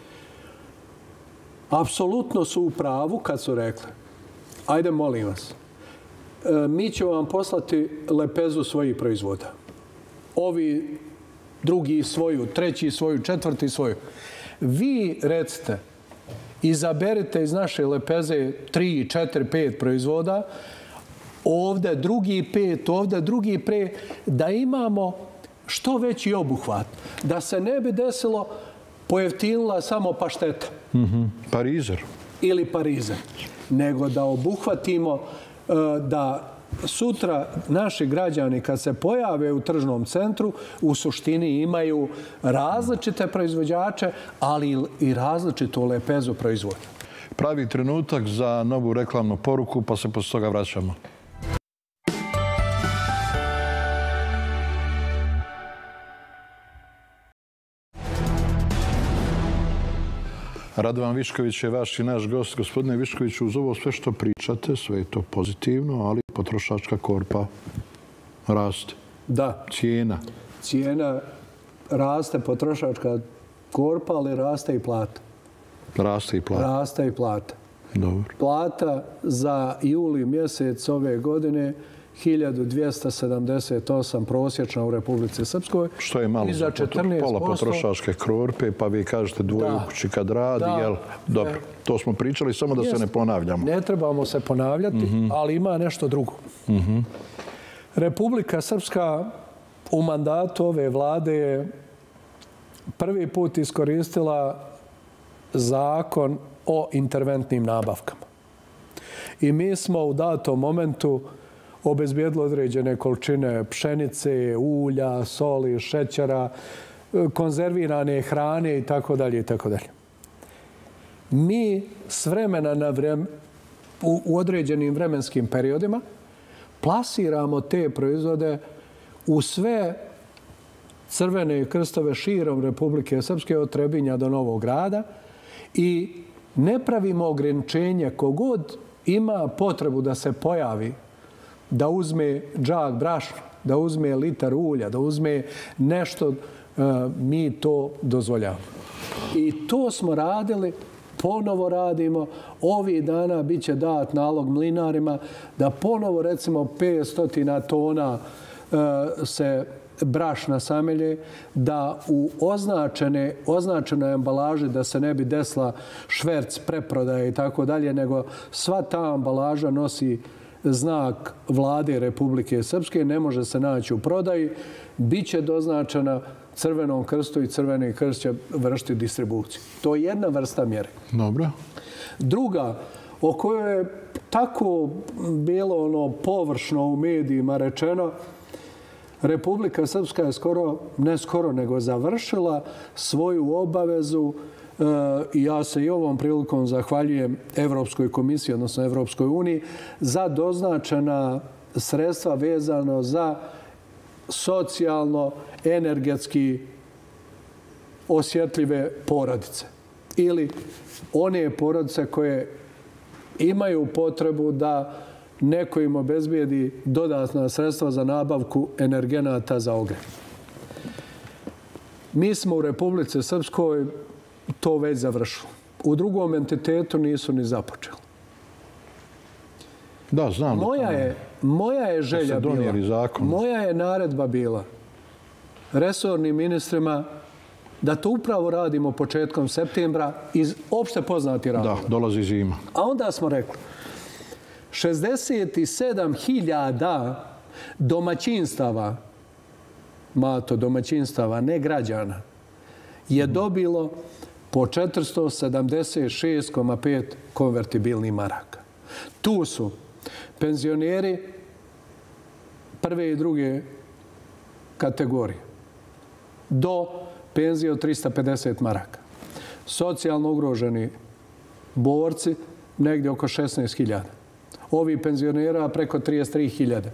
Apsolutno su u pravu kad su rekli: ajde, molim vas, mi ćemo vam poslati lepezu svojih proizvoda. Ovi drugi svoju, treći svoju, četvrti svoju. Vi recite, izaberite iz naše lepeze tri, četiri, pet proizvoda, ovdje drugi pet, ovdje drugi pre, da imamo što veći obuhvat. Da se ne bi desilo pojeftinila samo pašteta. Mm-hmm. Parizer. Ili parizer. Nego da obuhvatimo da sutra naši građani kad se pojave u tržnom centru u suštini imaju različite proizvođače, ali i različitu lepezu proizvoda. Pravi trenutak za novu reklamnu poruku, pa se posle toga vraćamo. Radovan Višković je vaš i naš gost. Gospodine Viškoviću, uz ovo sve što pričate, sve je to pozitivno, ali potrošačka korpa raste. Da. Cijena. Cijena raste, potrošačka korpa, ali raste i plata. Raste i plata. Raste i plata. Dobro. Plata za juli mjesec ove godine hiljadu dvjesto sedamdeset osam prosječna u Republici Srpskoj. Što je malo za pola potrošačke korpe, pa vi kažete dvoje u kući kad radi, jel? Dobro, to smo pričali, samo da se ne ponavljamo. Ne trebamo se ponavljati, ali ima nešto drugo. Republika Srpska u mandatu ove vlade je prvi put iskoristila zakon o interventnim nabavkama. I mi smo u datom momentu obezbijedili određene količine pšenice, ulja, soli, šećera, konzervirane hrane i tako dalje i tako dalje. Mi s vremena na vreme, u određenim vremenskim periodima plasiramo te proizvode u sve crvene krstove širom Republike Srpske od Trebinja do Novog Grada i ne pravimo ograničenje kogod ima potrebu da se pojavi, da uzme džak brašna, da uzme litar ulja, da uzme nešto, mi to dozvoljamo. I to smo radili, ponovo radimo. Ovih dana bit će dat nalog mlinarima da ponovo, recimo, petsto tona se brašna samelje, da u označene, označenoj ambalaži, da se ne bi desila šverc, preprodaje i tako dalje, nego sva ta ambalaža nosi znak vlade Republike Srpske, ne može se naći u prodaji, bit će doznačena Crvenom krstu i Crveni krst će vršiti distribuciju. To je jedna vrsta mjere. Dobro. Druga, o kojoj je tako bilo ono površno u medijima rečeno, Republika Srpska je skoro, ne skoro, nego završila svoju obavezu i ja se i ovom prilikom zahvaljujem Evropskoj komisiji, odnosno Evropskoj uniji, za doznačena sredstva vezano za socijalno, energetski osjetljive porodice. Ili one porodice koje imaju potrebu da neko im obezbijedi dodatna sredstva za nabavku energenata za ogrev. Mi smo u Republici Srpskoj to već završili. U drugom entitetu nisu ni započeli. Da, znam. Moja je, moja je želja bila, moja je naredba bila resornim ministrima da to upravo radimo početkom septembra iz opšte poznati razloga. Da, dolazi zima. A onda smo rekli, šezdeset sedam hiljada domaćinstava, Mato, domaćinstava, ne građana, je dobilo po četiristo sedamdeset šest zarez pet konvertibilnih maraka. Tu su penzioneri prve i druge kategorije do penzije od trista pedeset maraka. Socijalno ugroženi borci negdje oko šesnaest hiljada. Ovi penzionera preko trideset tri hiljade.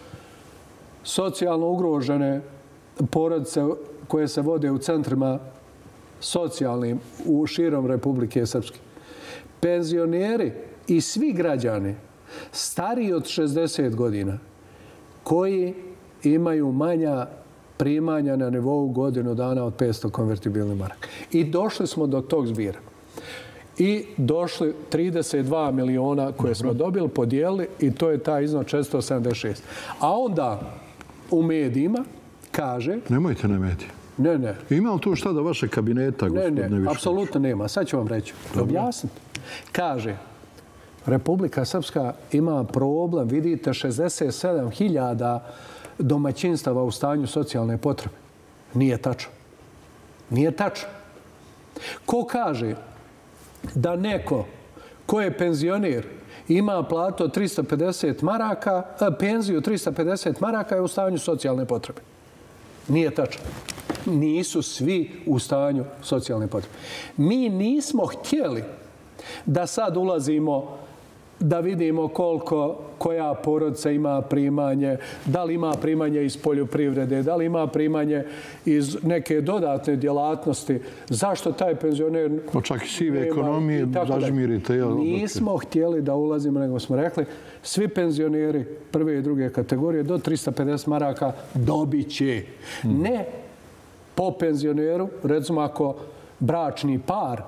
Socijalno ugrožene porodice koje se vode u centrima socijalnim u širom Republike Srpske. Penzioneri i svi građani stariji od šezdeset godina koji imaju manja primanja na nivou godinu dana od petsto konvertibilnih maraka. I došli smo do tog zbira. I došli trideset dva miliona koje smo dobili, podijelili i to je taj iznos četiristo sedamdeset šest. A onda u medijima kaže... Nemojte na medije. Ne, ne. Ima li tu šta do vaše kabineta, gospodine Višković? Ne, ne, apsolutno nema. Sad ću vam reći. Objasniti. Kaže, Republika Srpska ima problem, vidite, šezdeset sedam hiljada domaćinstava u stanju socijalne potrebe. Nije tačno. Nije tačno. Ko kaže da neko ko je penzioner ima platu od trista pedeset maraka, penziju trista pedeset maraka je u stanju socijalne potrebe? Nije tačno. Nisu svi u stanju socijalne potrebe. Mi nismo htjeli da sad ulazimo da vidimo koliko koja porodica ima primanje, da li ima primanje iz poljoprivrede, da li ima primanje iz neke dodatne djelatnosti, zašto taj penzioner... Pa čak i sive ekonomije zažmirite. Nismo htjeli da ulazimo, nego smo rekli, svi penzioneri prve i druge kategorije do trista pedeset maraka dobit će. Ne po penzioneru, recimo ako bračni par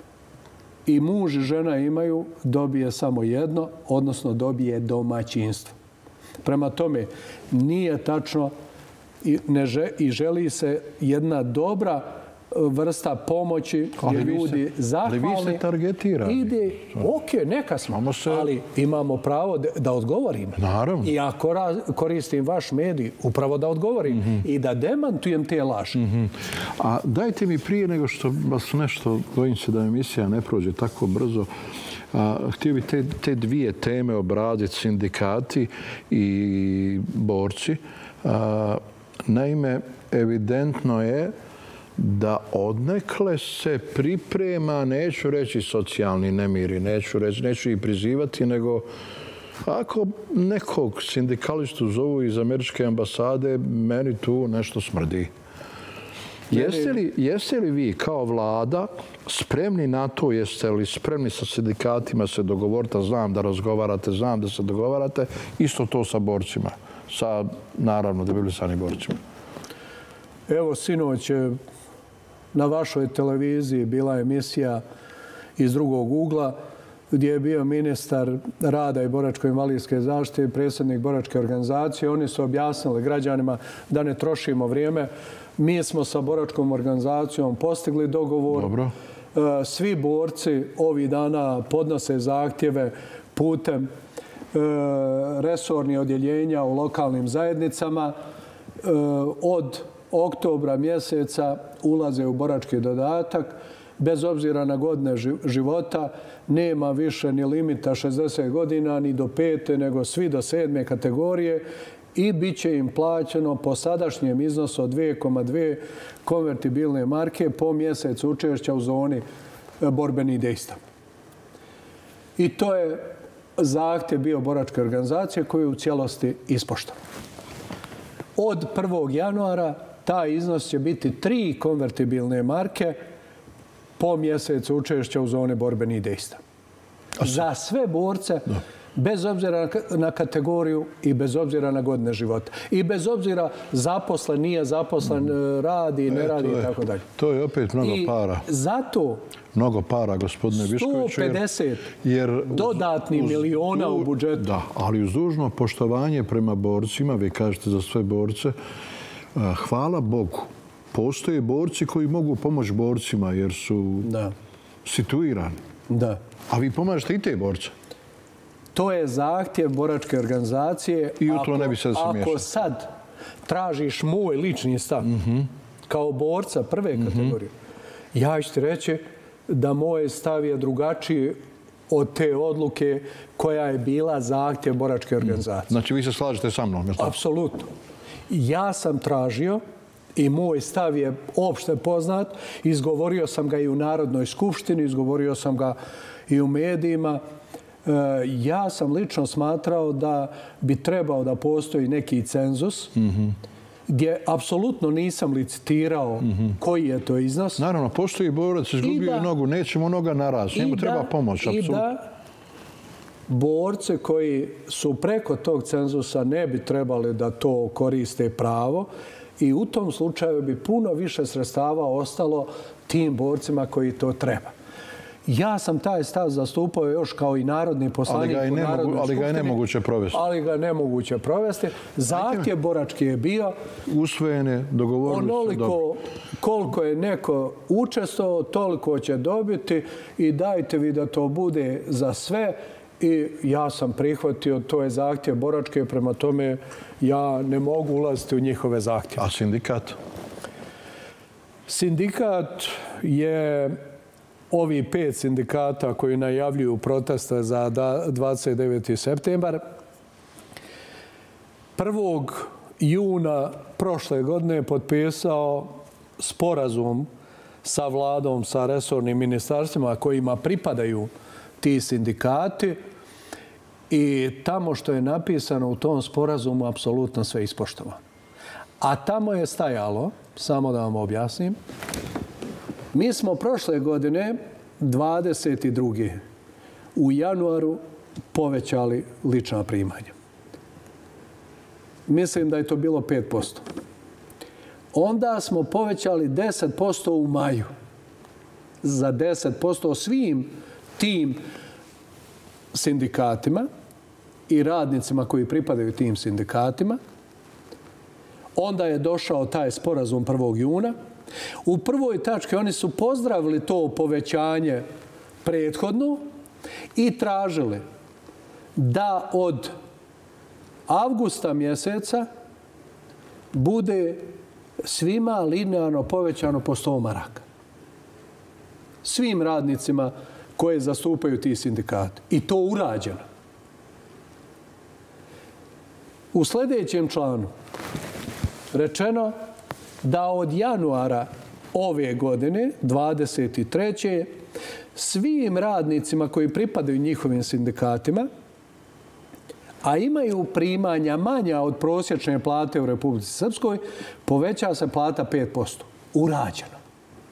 i muž i žena imaju, dobije samo jedno, odnosno dobije domaćinstvo. Prema tome, nije tačno i, ne že, i želi se jedna dobra vrsta pomoći gdje ljudi zahvalni. Ali vi se targetirani. Ide, ok, neka smo, se... ali imamo pravo da odgovorimo. Naravno. I ja koristim vaš medij upravo da odgovorim mm-hmm. i da demantujem te laži. Mm-hmm. A dajte mi prije nego što vas nešto, bojim se da emisija ne prođe tako brzo, a, htio bi te, te dvije teme obraditi, sindikati i borci. A, naime, evidentno je da odnekle se priprema, neću reći socijalni nemiri, neću, reći, neću ih prizivati, nego ako nekog sindikalistu zovu iz američke ambasade, meni tu nešto smrdi. Jeste li, jeste li vi kao vlada spremni na to, jeste li spremni sa sindikatima se dogovoriti, znam da razgovarate, znam da se dogovarate, isto to sa borcima, sa naravno debilisanim borcima? Evo, sinoć na vašoj televiziji bila emisija iz drugog ugla gdje je bio ministar rada i boračko-invalidske zaštite i predsjednik boračke organizacije. Oni su objasnili građanima da ne trošimo vrijeme. Mi smo sa boračkom organizacijom postigli dogovor. Dobro. Svi borci ovih dana podnose zahtjeve putem resornih odjeljenja u lokalnim zajednicama. Od oktobra mjeseca ulaze u borački dodatak. Bez obzira na godine života, nema više ni limita šezdeset godina, ni do pete, nego svi do sedme kategorije i bit će im plaćeno po sadašnjem iznosu od dvije zarez dvije konvertibilne marke po mjesecu učešća u zoni borbenih dejstva. I to je zahtjev bio boračke organizacije koji je u cijelosti ispoštovan. Od prvog januara taj iznos će biti tri konvertibilne marke po mjesecu učešća u zone borbenih dejstva. Za sve borce, bez obzira na kategoriju i bez obzira na godine života. I bez obzira zaposlen, nije zaposlen, radi, ne radi i tako dalje. To je opet mnogo para. I zato mnogo para, gospodine Viškoviću. sto pedeset dodatnih miliona u budžetu. Da, ali uz dužno poštovanje prema borcima, vi kažete za sve borce, hvala Bogu, postoje borci koji mogu pomoći borcima jer su situirani. Da. A vi pomažete i te borce? To je zahtjev boračke organizacije. I u to ne bi se smiješao. Ako sad tražiš moj lični stav, kao borca prve kategorije, ja ću ti reći da moj stav je drugačiji od te odluke koja je bila zahtjev boračke organizacije. Znači, vi se slažete sa mnom, je li tako? Apsolutno. Ja sam tražio i moj stav je opšte poznat. Izgovorio sam ga i u Narodnoj skupštini, izgovorio sam ga i u medijima. Ja sam lično smatrao da bi trebao da postoji neki cenzus gdje apsolutno nisam licitirao koji je to iznos. Naravno, postoji borac, izgubio je nogu, nećemo noga naraz, njemu treba pomoć. I da borce koji su preko tog cenzusa ne bi trebali da to koriste pravo i u tom slučaju bi puno više sredstava ostalo tim borcima koji to treba. Ja sam taj stav zastupao još kao i narodni poslanik u Narodnoj skupštini. Ali ga je nemoguće provesti. Ali ga je nemoguće provesti. Zahtjev borački je bio usvojene, dogovorili se. Onoliko koliko je neko učestvovao, toliko će dobiti i dajte vi da to bude za sve. I ja sam prihvatio, to je zahtjev boračke, prema tome ja ne mogu ulaziti u njihove zahtjeve. A sindikat? Sindikat je ovi pet sindikata koji najavljuju proteste za dvadeset deveti septembar. prvog juna prošle godine potpisao sporazum sa vladom, sa resornim ministarstvima kojima pripadaju ti sindikati i tamo što je napisano u tom sporazumu apsolutno sve ispoštovano. A tamo je stajalo, samo da vam objasnim, mi smo prošle godine, dvadeset druge u januaru povećali lična primanja. Mislim da je to bilo pet posto. Onda smo povećali deset posto u maju. Za deset posto svim tim sindikatima i radnicima koji pripadaju tim sindikatima. Onda je došao taj sporazum prvog juna. U prvoj tački oni su pozdravili to povećanje prethodno i tražili da od avgusta mjeseca bude svima linearno povećano po sto maraka. Svim radnicima koje zastupaju ti sindikati. I to urađeno. U sljedećem članu rečeno da od januara ove godine, dvadeset treće svim radnicima koji pripadaju njihovim sindikatima, a imaju primanja manja od prosječne plate u Republici Srpskoj, poveća se plata pet posto. Urađeno.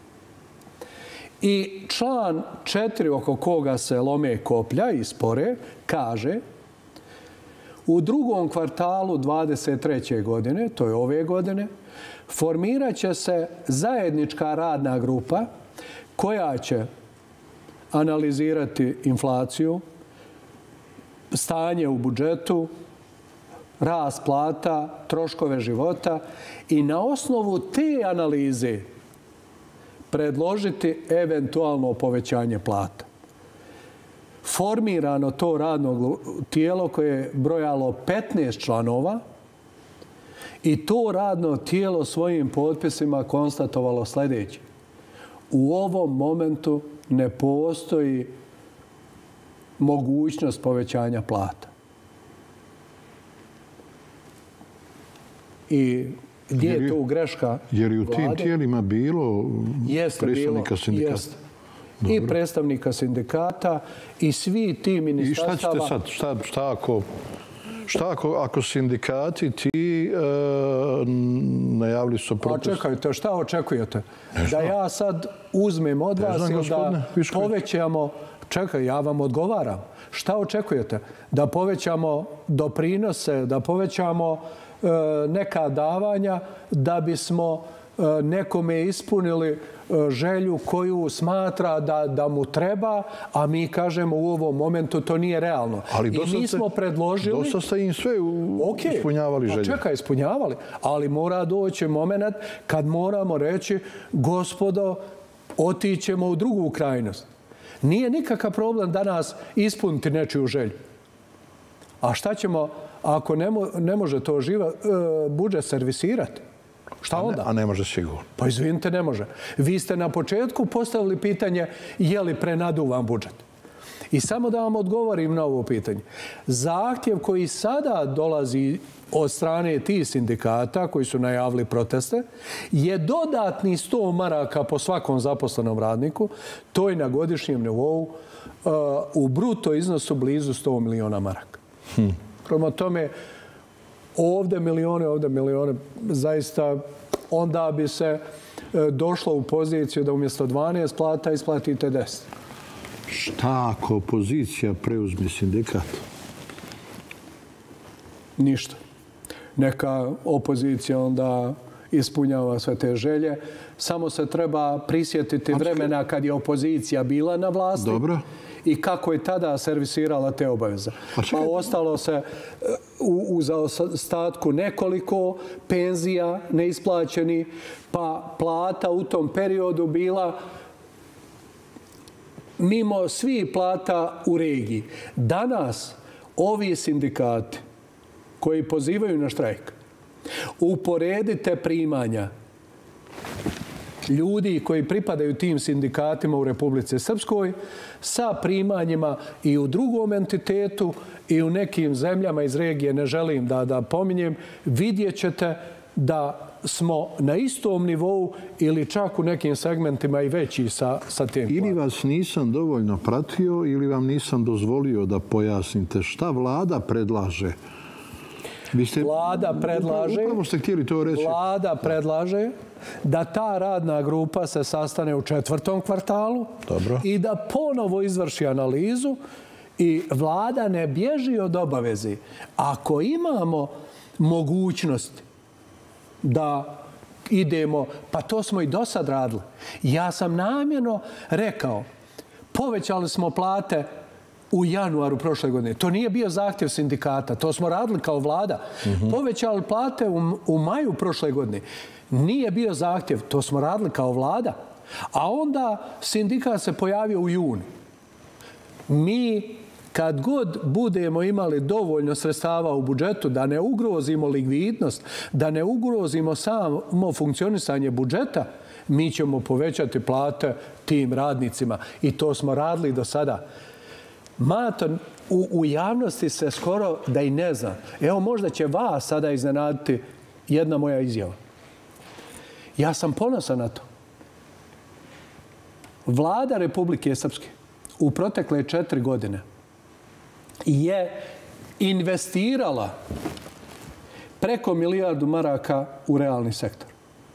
I član četiri oko koga se lome koplja i spore kaže u drugom kvartalu dvadeset treće godine, to je ove godine, formirat će se zajednička radna grupa koja će analizirati inflaciju, stanje u budžetu, rast plata, troškove života i na osnovu te analize predložiti eventualno povećanje plata. Formirano to radno tijelo koje je brojalo petnaest članova i to radno tijelo svojim potpisima konstatovalo sljedeće. U ovom momentu ne postoji mogućnost povećanja plata. I gdje je tu greška? Jer i u tim tijelima bilo predstavnika sindikata? Jeste. I predstavnika sindikata i svi ti ministarstava... I šta ćete sad? Šta, šta ako... Šta ako, ako sindikati ti e, najavili su protest? A čekajte, šta očekujete? Da ja sad uzmem od vas ili da povećamo... Čekaj, ja vam odgovaram. Šta očekujete? Da povećamo doprinose, da povećamo e, neka davanja, da bismo e, nekome ispunili e, želju koju smatra da, da mu treba, a mi kažemo u ovom momentu to nije realno. Ali I mi smo predložili... Dosta ste im sve u, okay, ispunjavali želje. Čekaj, ispunjavali. Ali mora doći moment kad moramo reći, gospodo, otićemo u drugu krajnost. Nije nikakav problem danas ispuniti nečiju želju. A šta ćemo ako ne, mo, ne može to živa, e, budžet servisirati? Šta onda? A ne može sigurno. Pa izvinite, ne može. Vi ste na početku postavili pitanje je li prenaduvan budžet. I samo da vam odgovorim na ovo pitanje. Zahtjev koji sada dolazi od strane tih sindikata koji su najavili proteste je dodatni sto maraka po svakom zaposlenom radniku. To je na godišnjem nivou uh, u bruto iznosu blizu sto miliona maraka. Hm. Prema tome, ovdje milione, ovdje milione, zaista onda bi se došlo u poziciju da umjesto dvanaest plata isplatite deset. Šta ako opozicija preuzme sindikat? Ništa. Neka opozicija onda ispunjava sve te želje. Samo se treba prisjetiti vremena kad je opozicija bila na vlasti. Dobro. I kako je tada servisirala te obaveze. Pa, pa ostalo se u, u zaostatku nekoliko penzija neisplaćeni, pa plata u tom periodu bila mimo svih plata u regiji. Danas ovi sindikati koji pozivaju na štrajk, uporedite primanja ljudi koji pripadaju tim sindikatima u Republici Srpskoj sa primanjima i u drugom entitetu i u nekim zemljama iz regije, ne želim da, da pominjem, vidjet ćete da smo na istom nivou ili čak u nekim segmentima i veći sa, sa tim. Ili vas nisam dovoljno pratio ili vam nisam dozvolio da pojasnite šta vlada predlaže. Vi ste, vlada predlaže, upravo ste htjeli to reći. Vlada predlaže da ta radna grupa se sastane u četvrtom kvartalu. Dobro. I da ponovo izvrši analizu i vlada ne bježi od obavezi. Ako imamo mogućnosti da idemo, pa to smo i do sad radili. Ja sam namjerno rekao, povećali smo plate u januaru prošle godine. To nije bio zahtjev sindikata. To smo radili kao vlada. Mm-hmm. Povećali plate u, u maju prošle godine. Nije bio zahtjev. To smo radili kao vlada. A onda sindikat se pojavio u junu. Mi, kad god budemo imali dovoljno sredstava u budžetu da ne ugrozimo likvidnost, da ne ugrozimo samo funkcionisanje budžeta, mi ćemo povećati plate tim radnicima. I to smo radili do sada. Mato, u, u javnosti se skoro da i ne zna. Evo, možda će vas sada iznenaditi jedna moja izjava. Ja sam ponosan na to. Vlada Republike Srpske u protekle četiri godine je investirala preko milijardu maraka u realni sektor.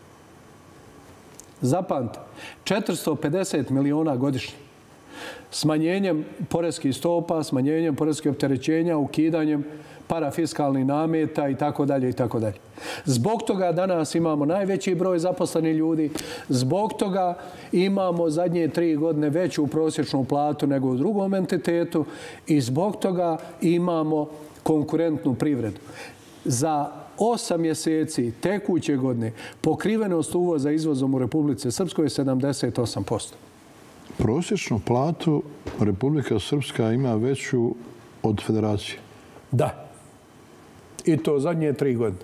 Zapamte, četiristo pedeset miliona godišnje. Smanjenjem poreskih stopa, smanjenjem poreskih opterećenja, ukidanjem parafiskalnih nameta i tako dalje i tako dalje. Zbog toga danas imamo najveći broj zaposlenih ljudi, zbog toga imamo zadnje tri godine veću prosječnu platu nego u drugom entitetu i zbog toga imamo konkurentnu privredu. Za osam mjeseci tekuće godine pokrivenost uvoza izvozom u Republici Srpskoj je sedamdeset osam posto. Prosječnu platu Republika Srpska ima veću od federacije. Da. I to zadnje tri godine.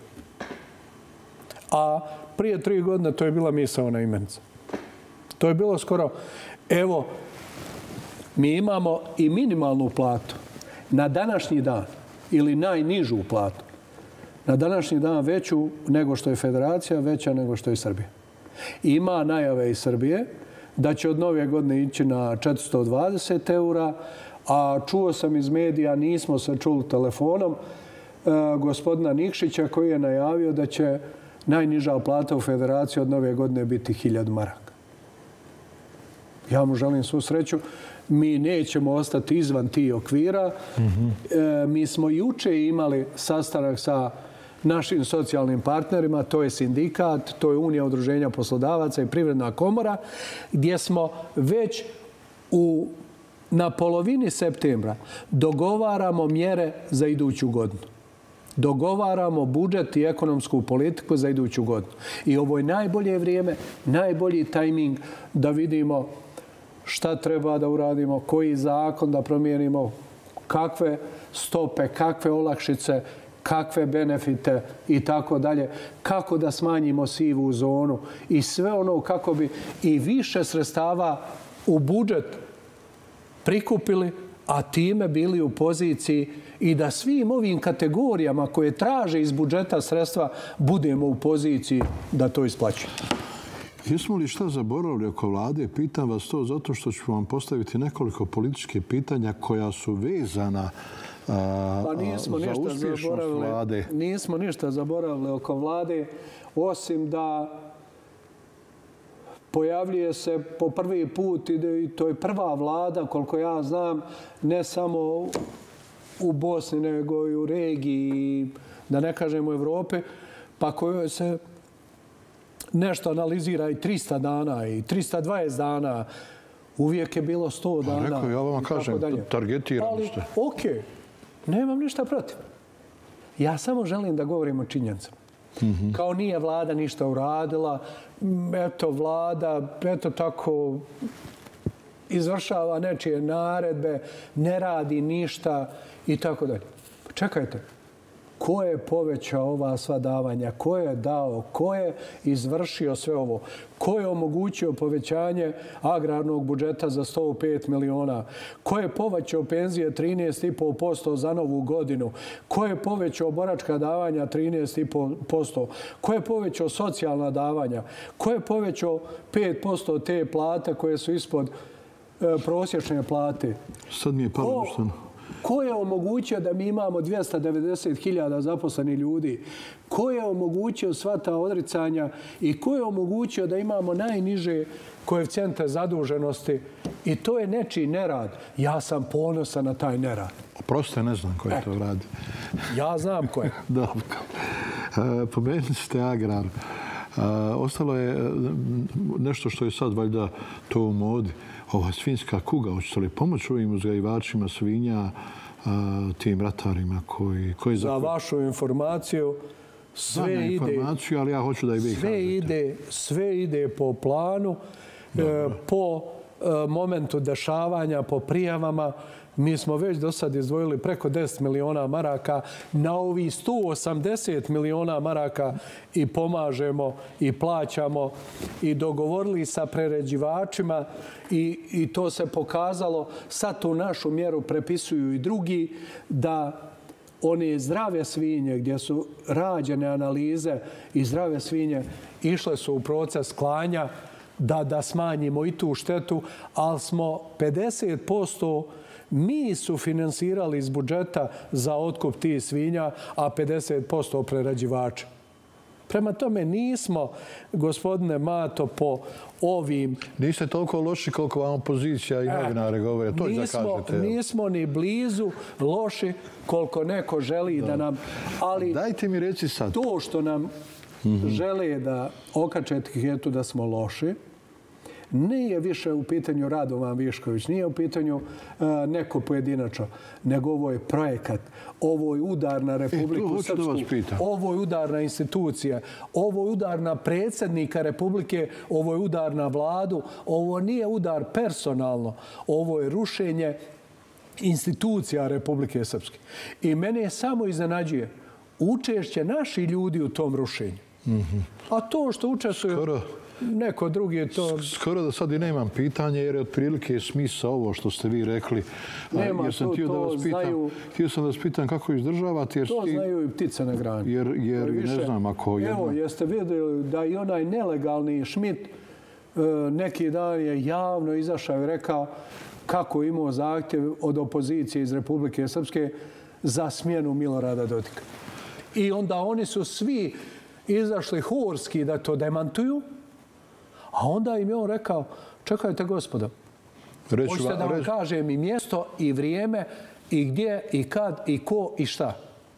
A prije tri godine to je bila misaona imenica. To je bilo skoro, evo, mi imamo i minimalnu platu na današnji dan ili najnižu platu. Na današnji dan veću nego što je federacija, veća nego što je Srbija. Ima najave iz Srbije da će od nove godine ići na četiristo dvadeset eura, a čuo sam iz medija, nismo se čuli telefonom, gospodina Nikšića koji je najavio da će najniža plata u federaciji od nove godine biti hiljadu maraka. Ja mu želim svu sreću. Mi nećemo ostati izvan tih okvira. Mm-hmm. E, mi smo juče imali sastanak sa našim socijalnim partnerima, to je sindikat, to je Unija udruženja poslodavaca i Privredna komora, gdje smo već u, na polovini septembra dogovaramo mjere za iduću godinu. Dogovaramo budžet i ekonomsku politiku za iduću godinu. I ovo je najbolje vrijeme, najbolji tajming da vidimo šta treba da uradimo, koji zakon da promijenimo, kakve stope, kakve olakšice, kakve benefite i tako dalje, kako da smanjimo sivu zonu i sve ono kako bi i više sredstava u budžet prikupili, a time bili u poziciji i da svim ovim kategorijama koje traže iz budžeta sredstva budemo u poziciji da to isplaćujemo. Jesmo li šta zaboravili oko vlade? Pitam vas to zato što ću vam postaviti nekoliko političke pitanja koja su vezana a, pa nismo za ništa uspješnost zaboravili, vlade. Nismo ništa zaboravili oko vlade, osim da pojavljuje se po prvi put i to je prva vlada, koliko ja znam, ne samo u Bosni, nego i u regiji, da ne kažem u Evropi, pa kojoj se nešto analizira i trista dana i trista dvadeset dana. Uvijek je bilo sto dana. Rekao, ja vam kažem, targetirano ste. Ali, okej, nemam ništa protiv. Ja samo želim da govorim o činjenicama. Mm-hmm. Kao nije vlada ništa uradila, eto vlada, eto tako izvršava nečije naredbe, ne radi ništa i tako dalje. Čekajte, ko je povećao ova sva davanja, ko je dao, ko je izvršio sve ovo, ko je omogućio povećanje agrarnog budžeta za sto pet miliona, ko je povećao penzije trinaest i po posto za novu godinu, ko je povećao boračka davanja trinaest i po posto, ko je povećao socijalna davanja, ko je povećao pet posto te plate koje su ispod e, prosječne plate. Sad mi je palo nešto. Ko je omogućio da mi imamo dvjesto devedeset hiljada zaposlenih ljudi? Ko je omogućio sva ta odricanja i ko je omogućio da imamo najniže koeficijente zaduženosti? I to je nečiji nerad. Ja sam ponosan na taj nerad. Prosto ne znam ko je to radi. Ja znam ko je. Dobro. Pomenuli ste agrar. Ostalo je nešto što je sad valjda to u modi. Ova svinjska kuga, hoćete li pomoći ovim uzgajivačima svinja, tim ratarima koji... koji za vašu informaciju, sve ide... informaciju, ali ja hoću da i vi sve ide, sve ide po planu, Dobro. po momentu dešavanja, po prijavama. Mi smo već do sad izdvojili preko deset miliona maraka na ovi sto osamdeset miliona maraka i pomažemo i plaćamo i dogovorili sa prerađivačima i, i to se pokazalo. Sad tu našu mjeru prepisuju i drugi da one zdrave svinje gdje su rađene analize i zdrave svinje išle su u proces klanja da, da smanjimo i tu štetu, ali smo pedeset posto mi su finansirali iz budžeta za otkup tih svinja, a pedeset posto prerađivača. Prema tome nismo, gospodine Mato, po ovim... Niste toliko loši koliko vam opozicija i novinare govore. To nismo, da kažete. Nismo ni blizu loši koliko neko želi da, da nam... Ali dajte mi reci sad. To što nam mm-hmm. žele da okače etiketu da smo loši, nije više u pitanju Radovan Višković, nije u pitanju uh, neko pojedinačno, nego ovo je projekat, ovo je udar na Republiku e, Srpsku, ovo je udar na institucije, ovo je udar na predsjednika Republike, ovo je udar na vladu, ovo nije udar personalno, ovo je rušenje institucija Republike Srpske. I mene je samo iznenađuje učešće naših ljudi u tom rušenju. Mm-hmm. A to što učestvuju... Skoro... Neko drugi to... Skoro da sad i nemam pitanje, jer je otprilike smisao ovo što ste vi rekli. Nema, jer sam to, to da vas pitam, znaju... Htio sam da vas pitam kako izdržavate, jer... To sti, znaju i ptice na grani. Jer, jer više, ne znam ako... Jedna... Evo, jeste vidjeli da i onaj nelegalni Schmidt neki dan je javno izašao i rekao kako imao zahtjev od opozicije iz Republike Srpske za smjenu Milorada Dodika. I onda oni su svi izašli horski da to demantuju. A onda im je on rekao, čekajte gospodo, reći, hoćete da vam reći. kažem i mjesto, i vrijeme, i gdje, i kad, i ko, i šta.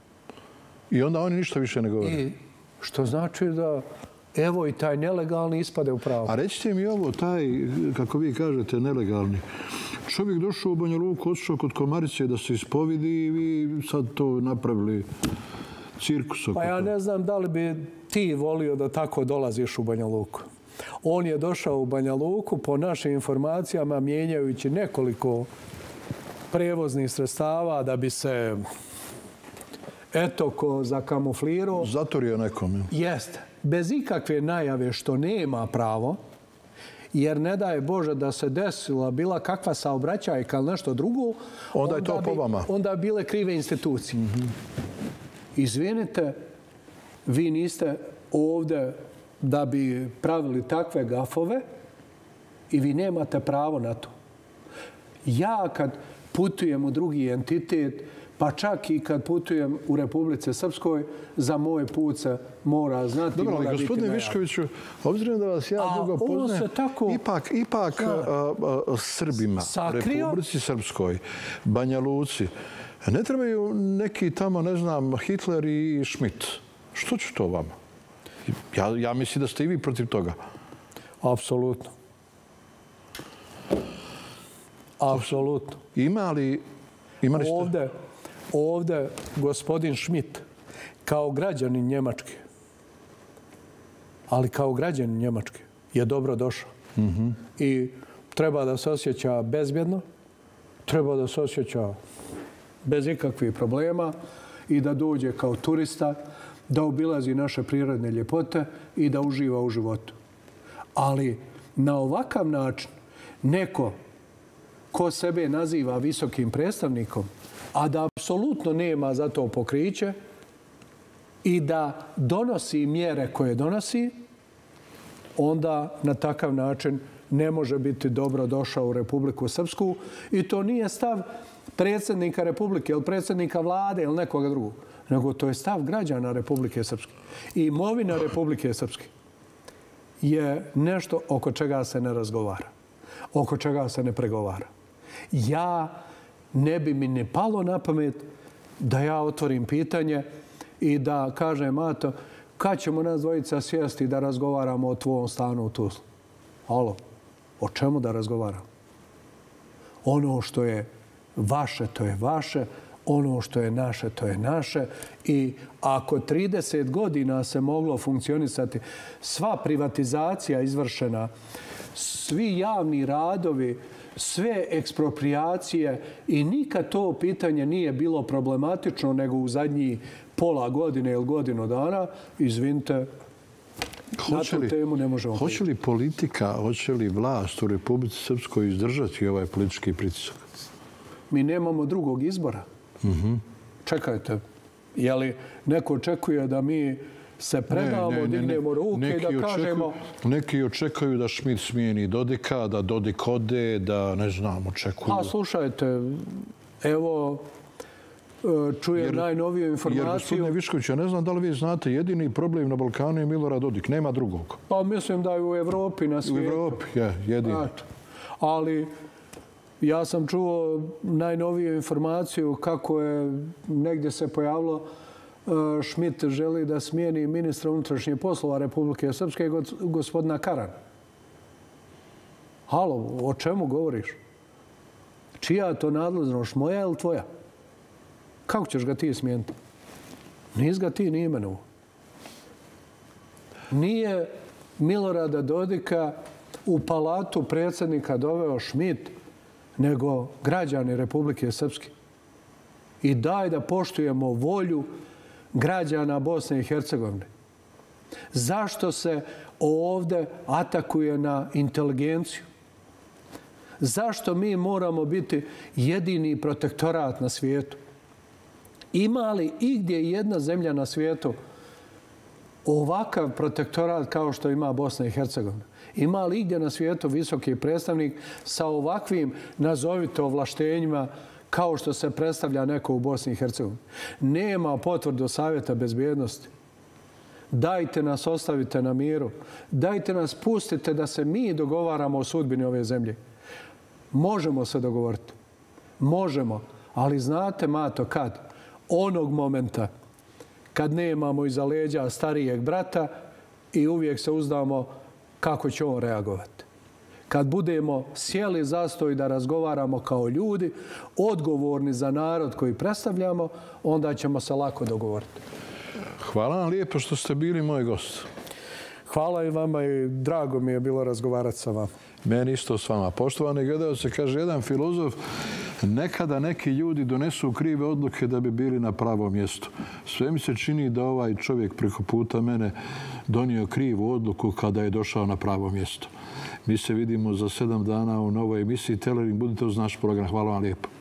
I onda oni ništa više ne govore. I što znači da, evo i taj nelegalni ispade u pravo. A recite mi ovo, taj, kako vi kažete, nelegalni. Čovjek došao u Banja Luku, otišao kod Komarice da se ispovidi i vi sad to napravili cirkus. Pa ja ne znam da li bi ti volio da tako dolaziš u Banja Luku. On je došao u Banja Luku po našim informacijama mijenjajući nekoliko prevoznih sredstava da bi se eto ko zakamuflirao. Zatorio nekom. Jeste. Bez ikakve najave što nema pravo, jer ne daje Bože da se desila bila kakva saobraćajka ili nešto drugo, onda je to po vama. Onda bi bile krive institucije. Izvinite, vi niste ovdje da bi pravili takve gafove i vi nemate pravo na to. Ja kad putujem u drugi entitet, pa čak i kad putujem u Republice Srpskoj, za moj put se mora znati. Dobro, ali gospodine Viškoviću, obzirom da vas ja dugo poznajem, ipak, ipak Srbima, Republici Srpskoj, Banja Luci, ne trebaju neki tamo, ne znam, Hitler i Schmidt. Što će to vama? Ja, ja mislim da ste i vi protiv toga. Apsolutno. Apsolutno. Ima li... Ima li ste... Ovdje, ovdje gospodin Schmidt kao građanin Njemačke, ali kao građanin Njemačke je dobro došao. Mm-hmm. I treba da se osjeća bezbjedno, treba da se osjeća bez ikakvih problema i da dođe kao turista, da obilazi naše prirodne ljepote i da uživa u životu. Ali na ovakav način neko ko sebe naziva visokim predstavnikom, a da apsolutno nema za to pokriće i da donosi mjere koje donosi, onda na takav način ne može biti dobro došao u Republiku Srpsku. I to nije stav predsjednika Republike ili predsjednika vlade ili nekoga drugog, nego to je stav građana Republike Srpske. I imovina Republike Srpske je nešto oko čega se ne razgovara, oko čega se ne pregovara. Ja ne bi mi ne palo na pamet da ja otvorim pitanje i da kažem, Mato, kad ćemo nas dvojica sjesti da razgovaramo o tvojom stanu u Tuzli? Alo, o čemu da razgovaramo? Ono što je vaše, to je vaše. Ono što je naše, to je naše. I ako trideset godina se moglo funkcionisati, sva privatizacija izvršena, svi javni radovi, sve ekspropriacije i nikad to pitanje nije bilo problematično nego u zadnjih pola godine ili godinu dana, izvinite, na tu temu ne možemo. Hoće li politika, hoće li vlast u Republici Srpskoj izdržati ovaj politički pritisak? Mi nemamo drugog izbora. Mm-hmm. Čekajte, je li neko očekuje da mi se predamo, ne, ne, dignemo ruke neki i da kažemo... Očekuju, neki očekuju da Schmidt smijeni Dodika, da Dodik ode, da ne znam, očekuju... A slušajte, evo, čujem jer, najnoviju informaciju... Jer, gospodine Višković, ja ne znam da li vi znate, jedini problem na Balkanu je Milorad Dodik, nema drugog. Pa mislim da je u Evropi, na svijetu. U Evropi, je, jedini. Znači, ali... Ja sam čuo najnoviju informaciju kako je negdje se pojavilo Schmidt želi da smijeni ministra unutrašnjih poslova Republike Srpske, gospodina Karana. Halo, o čemu govoriš? Čija je to nadležnost, moja ili tvoja? Kako ćeš ga ti smijeniti? Nis ga ti ni imenuo. Nije Milorada Dodika u palatu predsjednika doveo Schmidt, nego građani Republike Srpske. I daj da poštujemo volju građana Bosne i Hercegovine. Zašto se ovdje atakuje na inteligenciju? Zašto mi moramo biti jedini protektorat na svijetu? Ima li igdje jedna zemlja na svijetu ovakav protektorat kao što ima Bosna i Hercegovina? Ima li igdje na svijetu visoki predstavnik sa ovakvim, nazovite, ovlaštenjima kao što se predstavlja neko u Bosni i Hercegovini? Nema potvrdu Savjeta bezbjednosti. Dajte nas, ostavite na miru. Dajte nas, pustite da se mi dogovaramo o sudbini ove zemlje. Možemo se dogovoriti. Možemo. Ali znate, Mato, kad? Onog momenta kad nemamo iza leđa starijeg brata i uvijek se uzdamo kako će on reagovati. Kad budemo sjeli za sto i da razgovaramo kao ljudi, odgovorni za narod koji predstavljamo, onda ćemo se lako dogovoriti. Hvala vam lijepo što ste bili moj gost. Hvala i vama i drago mi je bilo razgovarati sa vama. Meni isto s vama. Poštovani gledalci, kaže jedan filozof, Nekada neki ljudi donesu krive odluke da bi bili na pravom mjestu. Sve mi se čini da ovaj čovjek preko puta mene donio krivu odluku kada je došao na pravo mjesto. Mi se vidimo za sedam dana u novoj emisiji Telering. Budite uz naš program. Hvala vam lijepo.